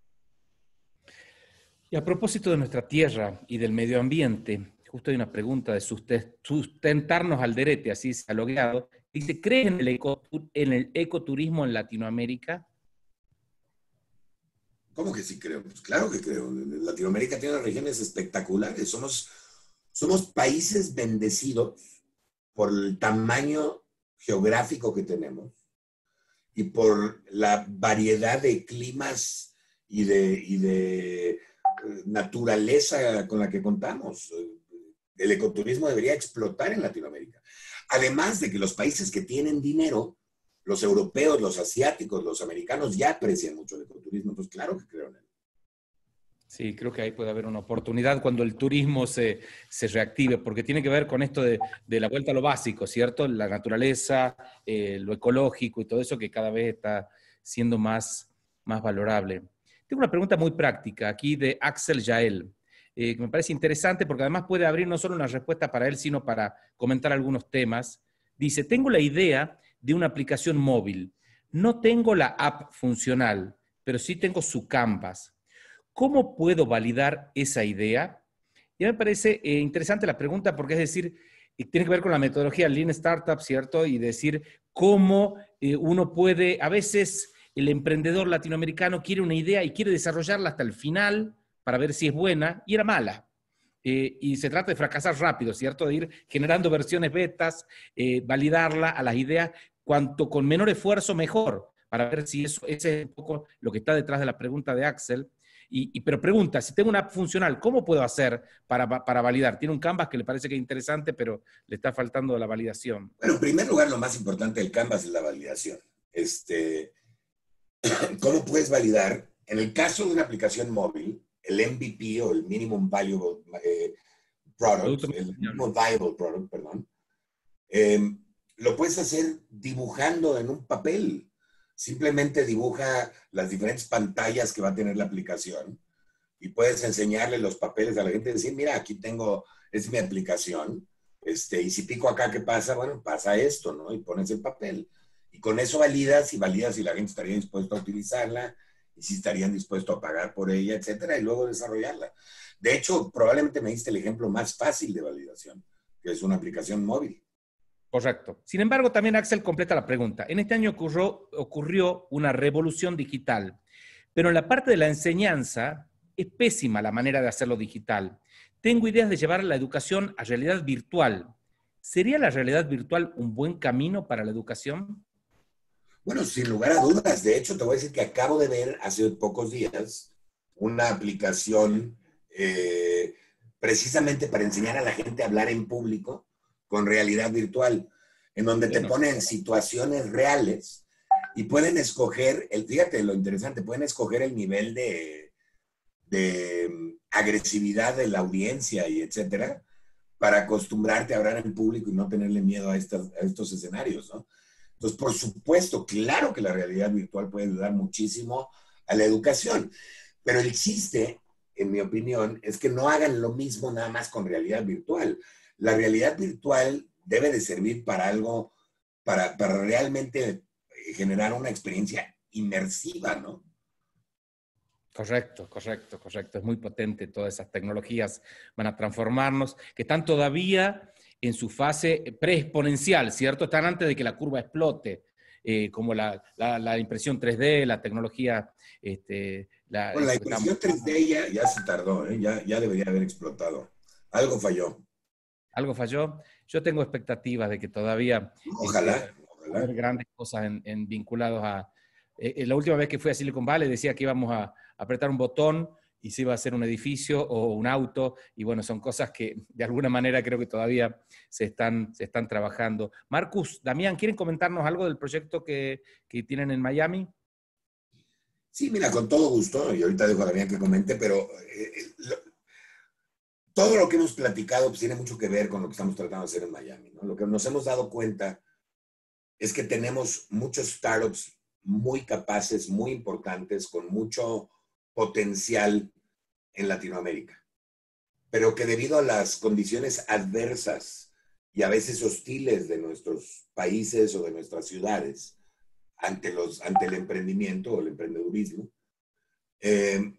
Y a propósito de nuestra tierra y del medio ambiente, justo hay una pregunta de sustentarnos al derete, así se ha logrado. Dice, ¿creen en el, eco, en el ecoturismo en Latinoamérica? ¿Cómo que sí creo? Pues claro que creo. Latinoamérica tiene regiones espectaculares. Somos, somos países bendecidos por el tamaño geográfico que tenemos y por la variedad de climas y de, y de naturaleza con la que contamos. El ecoturismo debería explotar en Latinoamérica. Además de que los países que tienen dinero, los europeos, los asiáticos, los americanos, ya aprecian mucho el ecoturismo. Entonces, claro que creo en él. Sí, creo que ahí puede haber una oportunidad cuando el turismo se, se reactive, porque tiene que ver con esto de, de la vuelta a lo básico, ¿cierto? La naturaleza, eh, lo ecológico y todo eso que cada vez está siendo más, más valorable. Tengo una pregunta muy práctica aquí de Axel Yael, eh, que me parece interesante porque además puede abrir no solo una respuesta para él, sino para comentar algunos temas. Dice, tengo la idea de una aplicación móvil. No tengo la app funcional, pero sí tengo su Canvas. ¿Cómo puedo validar esa idea? Y me parece eh, interesante la pregunta porque es decir, y tiene que ver con la metodología Lean Startup, ¿cierto? Y decir cómo eh, uno puede, a veces el emprendedor latinoamericano quiere una idea y quiere desarrollarla hasta el final para ver si es buena, y era mala. Eh, y se trata de fracasar rápido, ¿cierto? De ir generando versiones betas, eh, validarla a las ideas, cuanto con menor esfuerzo mejor, para ver si eso, ese es un poco lo que está detrás de la pregunta de Axel. Y, y, pero pregunta, si tengo una app funcional, ¿cómo puedo hacer para, para validar? Tiene un Canvas que le parece que es interesante, pero le está faltando la validación. Bueno, en primer lugar, lo más importante del Canvas es la validación. Este, ¿Cómo puedes validar? En el caso de una aplicación móvil, el M V P o el Minimum Valuable eh, Product, el Minimum Viable Product, perdón, eh, lo puedes hacer dibujando en un papel. Simplemente dibuja las diferentes pantallas que va a tener la aplicación y puedes enseñarle los papeles a la gente y decir, mira, aquí tengo, es mi aplicación, este, y si pico acá, ¿qué pasa? Bueno, pasa esto, ¿no? Y pones el papel. Y con eso validas y validas si la gente estaría dispuesta a utilizarla y si estarían dispuestos a pagar por ella, etcétera, y luego desarrollarla. De hecho, probablemente me diste el ejemplo más fácil de validación, que es una aplicación móvil. Correcto. Sin embargo, también Axel completa la pregunta. En este año ocurrió, ocurrió una revolución digital, pero en la parte de la enseñanza es pésima la manera de hacerlo digital. Tengo ideas de llevar la educación a realidad virtual. ¿Sería la realidad virtual un buen camino para la educación? Bueno, sin lugar a dudas. De hecho, te voy a decir que acabo de ver hace pocos días una aplicación eh, precisamente para enseñar a la gente a hablar en público con realidad virtual, en donde te ponen situaciones reales y pueden escoger, el, fíjate lo interesante, pueden escoger el nivel de, de agresividad de la audiencia y etcétera, para acostumbrarte a hablar en público y no tenerle miedo a, estas, a estos escenarios, ¿no? Entonces, por supuesto, claro que la realidad virtual puede ayudar muchísimo a la educación, pero el chiste, en mi opinión, es que no hagan lo mismo nada más con realidad virtual. La realidad virtual debe de servir para algo, para, para realmente generar una experiencia inmersiva, ¿no? Correcto, correcto, correcto. Es muy potente. Todas esas tecnologías van a transformarnos, que están todavía en su fase preexponencial, ¿cierto? Están antes de que la curva explote, eh, como la, la, la impresión tres D, la tecnología... Este, la, bueno, la impresión tres D ya, ya se tardó, ¿eh? ya, ya debería haber explotado. Algo falló. ¿Algo falló? Yo tengo expectativas de que todavía Ojalá, este, ojalá. va a haber grandes cosas en, en vinculados a... Eh, la última vez que fui a Silicon Valley decía que íbamos a apretar un botón y se iba a hacer un edificio o un auto, y bueno, son cosas que de alguna manera creo que todavía se están, se están trabajando. Marcus, Damián, ¿quieren comentarnos algo del proyecto que, que tienen en Miami? Sí, mira, con todo gusto, y ahorita dejo a Damián que comente, pero eh, lo, todo lo que hemos platicado pues, tiene mucho que ver con lo que estamos tratando de hacer en Miami, ¿no? Lo que nos hemos dado cuenta es que tenemos muchos startups muy capaces, muy importantes, con mucho potencial en Latinoamérica, pero que debido a las condiciones adversas y a veces hostiles de nuestros países o de nuestras ciudades ante, los, ante el emprendimiento o el emprendedurismo, eh,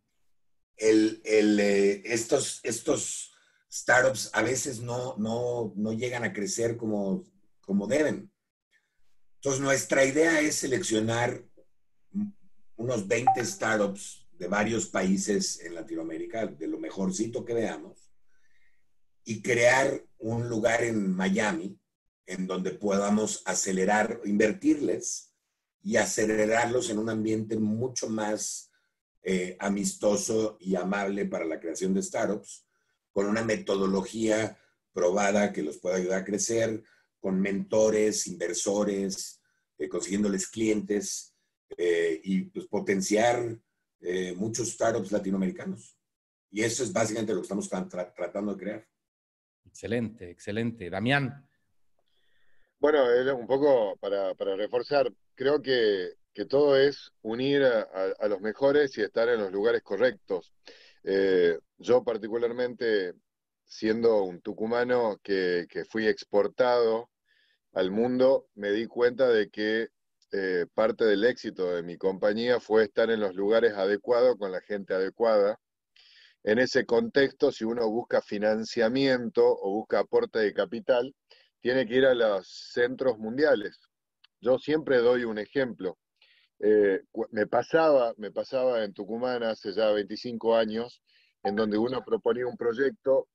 el, el, eh, estos, estos startups a veces no, no, no llegan a crecer como, como deben. Entonces, nuestra idea es seleccionar unos veinte startups de varios países en Latinoamérica, de lo mejorcito que veamos, y crear un lugar en Miami en donde podamos acelerar, invertirles y acelerarlos en un ambiente mucho más eh, amistoso y amable para la creación de startups, con una metodología probada que los pueda ayudar a crecer, con mentores, inversores, eh, consiguiéndoles clientes eh, y pues, potenciar eh, muchos startups latinoamericanos. Y eso es básicamente lo que estamos tra tratando de crear. Excelente, excelente. Damián. Bueno, un poco para, para reforzar, creo que, que todo es unir a, a, a los mejores y estar en los lugares correctos. Eh, yo particularmente, siendo un tucumano que, que fui exportado al mundo, me di cuenta de que eh, parte del éxito de mi compañía fue estar en los lugares adecuados con la gente adecuada. en ese contexto, si uno busca financiamiento o busca aporte de capital, tiene que ir a los centros mundiales. Yo siempre doy un ejemplo. Eh, me pasaba, me pasaba en Tucumán hace ya veinticinco años, en donde uno proponía un proyecto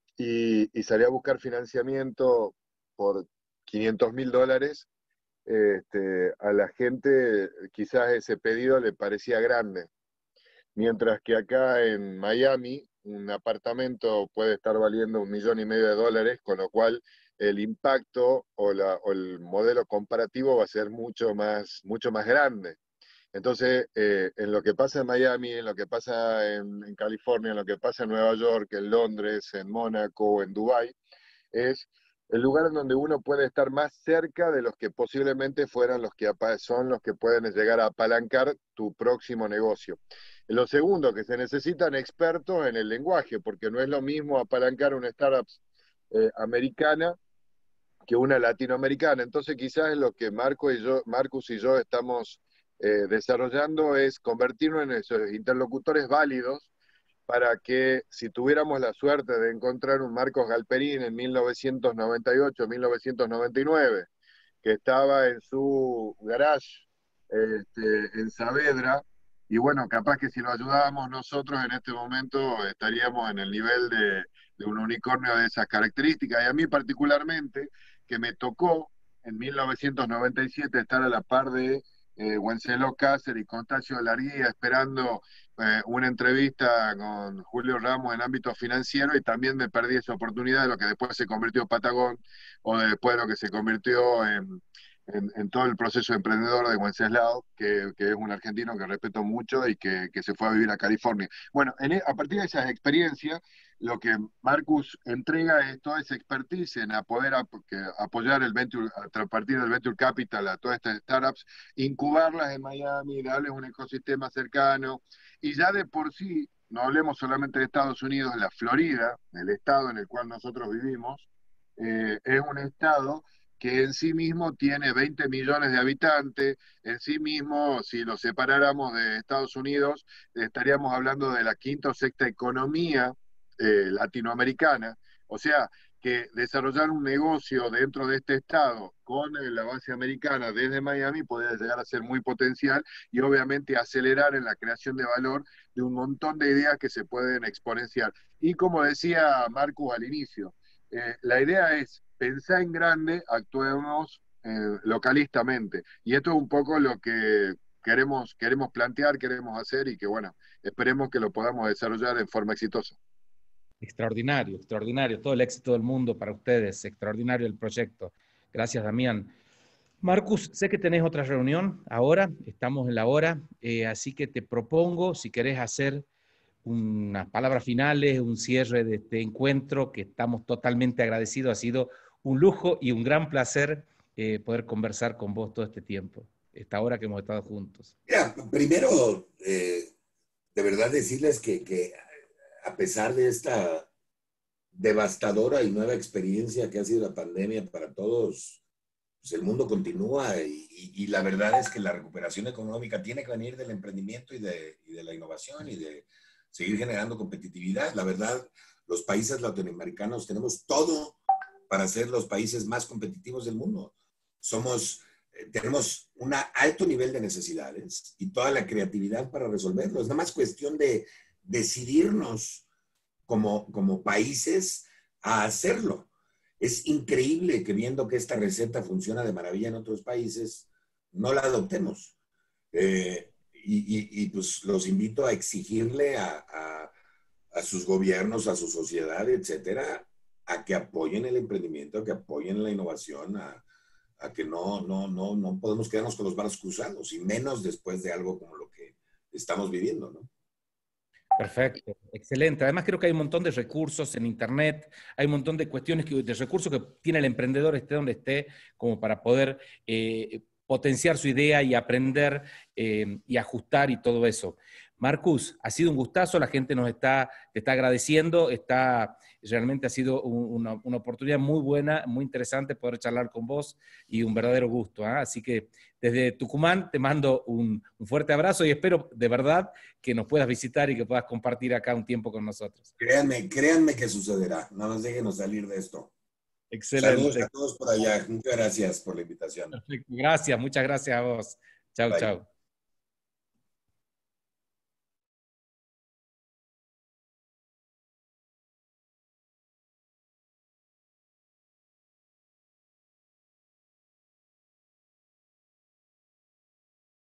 y, y salía a buscar financiamiento por quinientos mil dólares. Este, a la gente quizás ese pedido le parecía grande, mientras que acá en Miami un apartamento puede estar valiendo un millón y medio de dólares, con lo cual el impacto o, la, o el modelo comparativo va a ser mucho más, mucho más grande. Entonces, eh, en lo que pasa en Miami, en lo que pasa en, en California, en lo que pasa en Nueva York, en Londres, en Mónaco, en Dubái, es el lugar en donde uno puede estar más cerca de los que posiblemente fueran los que son los que pueden llegar a apalancar tu próximo negocio. Lo segundo, que se necesitan expertos en el lenguaje, porque no es lo mismo apalancar una startup eh, americana que una latinoamericana. Entonces, quizás lo que Marco y yo, Marcus y yo estamos eh, desarrollando es convertirnos en esos interlocutores válidos para que si tuviéramos la suerte de encontrar un Marcos Galperín en mil novecientos noventa y ocho, mil novecientos noventa y nueve, que estaba en su garage este, en Saavedra, y bueno, capaz que si lo ayudábamos nosotros en este momento estaríamos en el nivel de, de un unicornio de esas características. Y a mí particularmente, que me tocó en mil novecientos noventa y siete estar a la par de eh, Wenceslao Cáceres y Constancio Larguía esperando eh, una entrevista con Julio Ramos en ámbito financiero, y también me perdí esa oportunidad de lo que después se convirtió en Patagón, o de después de lo que se convirtió en, en, en todo el proceso emprendedor de Wenceslao, que, que es un argentino que respeto mucho y que, que se fue a vivir a California. Bueno, en, a partir de esas experiencias, lo que Marcus entrega es toda esa expertise en a poder ap que apoyar el venture, a partir del venture capital a todas estas startups, incubarlas en Miami, darles un ecosistema cercano, y ya de por sí, no hablemos solamente de Estados Unidos, la Florida, el estado en el cual nosotros vivimos, eh, es un estado que en sí mismo tiene veinte millones de habitantes. En sí mismo, si lo separáramos de Estados Unidos, estaríamos hablando de la quinta o sexta economía eh, latinoamericana. O sea, que desarrollar un negocio dentro de este estado con la base americana desde Miami podría llegar a ser muy potencial, y obviamente acelerar en la creación de valor de un montón de ideas que se pueden exponenciar. Y como decía Marcus al inicio, eh, la idea es pensar en grande, actuemos eh, localistamente. Y esto es un poco lo que queremos, queremos plantear, queremos hacer, y que bueno, esperemos que lo podamos desarrollar en forma exitosa. Extraordinario, extraordinario. Todo el éxito del mundo para ustedes. Extraordinario el proyecto. Gracias, Damián. Marcus, sé que tenés otra reunión ahora, estamos en la hora, eh, así que te propongo, si querés hacer unas palabras finales, un cierre de este encuentro, que estamos totalmente agradecidos. Ha sido un lujo y un gran placer eh, poder conversar con vos todo este tiempo, esta hora que hemos estado juntos. Mira, primero, eh, de verdad decirles que, que a pesar de esta devastadora y nueva experiencia que ha sido la pandemia para todos, pues el mundo continúa, y, y, y la verdad es que la recuperación económica tiene que venir del emprendimiento y de, y de la innovación y de seguir generando competitividad. La verdad, los países latinoamericanos tenemos todo para ser los países más competitivos del mundo. Somos, eh, tenemos un alto nivel de necesidades y toda la creatividad para resolverlo. Es nada más cuestión de decidirnos como, como países a hacerlo. Es increíble que, viendo que esta receta funciona de maravilla en otros países, no la adoptemos. Eh, y, y, y pues los invito a exigirle a, a, a sus gobiernos, a su sociedad, etcétera, a que apoyen el emprendimiento, a que apoyen la innovación, a, a que no, no, no, no podemos quedarnos con los brazos cruzados, y menos después de algo como lo que estamos viviendo, ¿no? Perfecto, excelente. Además creo que hay un montón de recursos en Internet, hay un montón de cuestiones, que, de recursos que tiene el emprendedor, esté donde esté, como para poder eh, potenciar su idea y aprender eh, y ajustar y todo eso. Marcus, ha sido un gustazo, la gente nos está, te está agradeciendo, está, realmente ha sido un, una, una oportunidad muy buena, muy interesante poder charlar con vos y un verdadero gusto, ¿eh? Así que desde Tucumán te mando un, un fuerte abrazo y espero de verdad que nos puedas visitar y que puedas compartir acá un tiempo con nosotros. Créanme, créanme que sucederá, nada más déjenos salir de esto. Excelente. Saludos a todos por allá, muchas gracias por la invitación. Perfecto. Gracias, muchas gracias a vos. Chau, Bye. chau.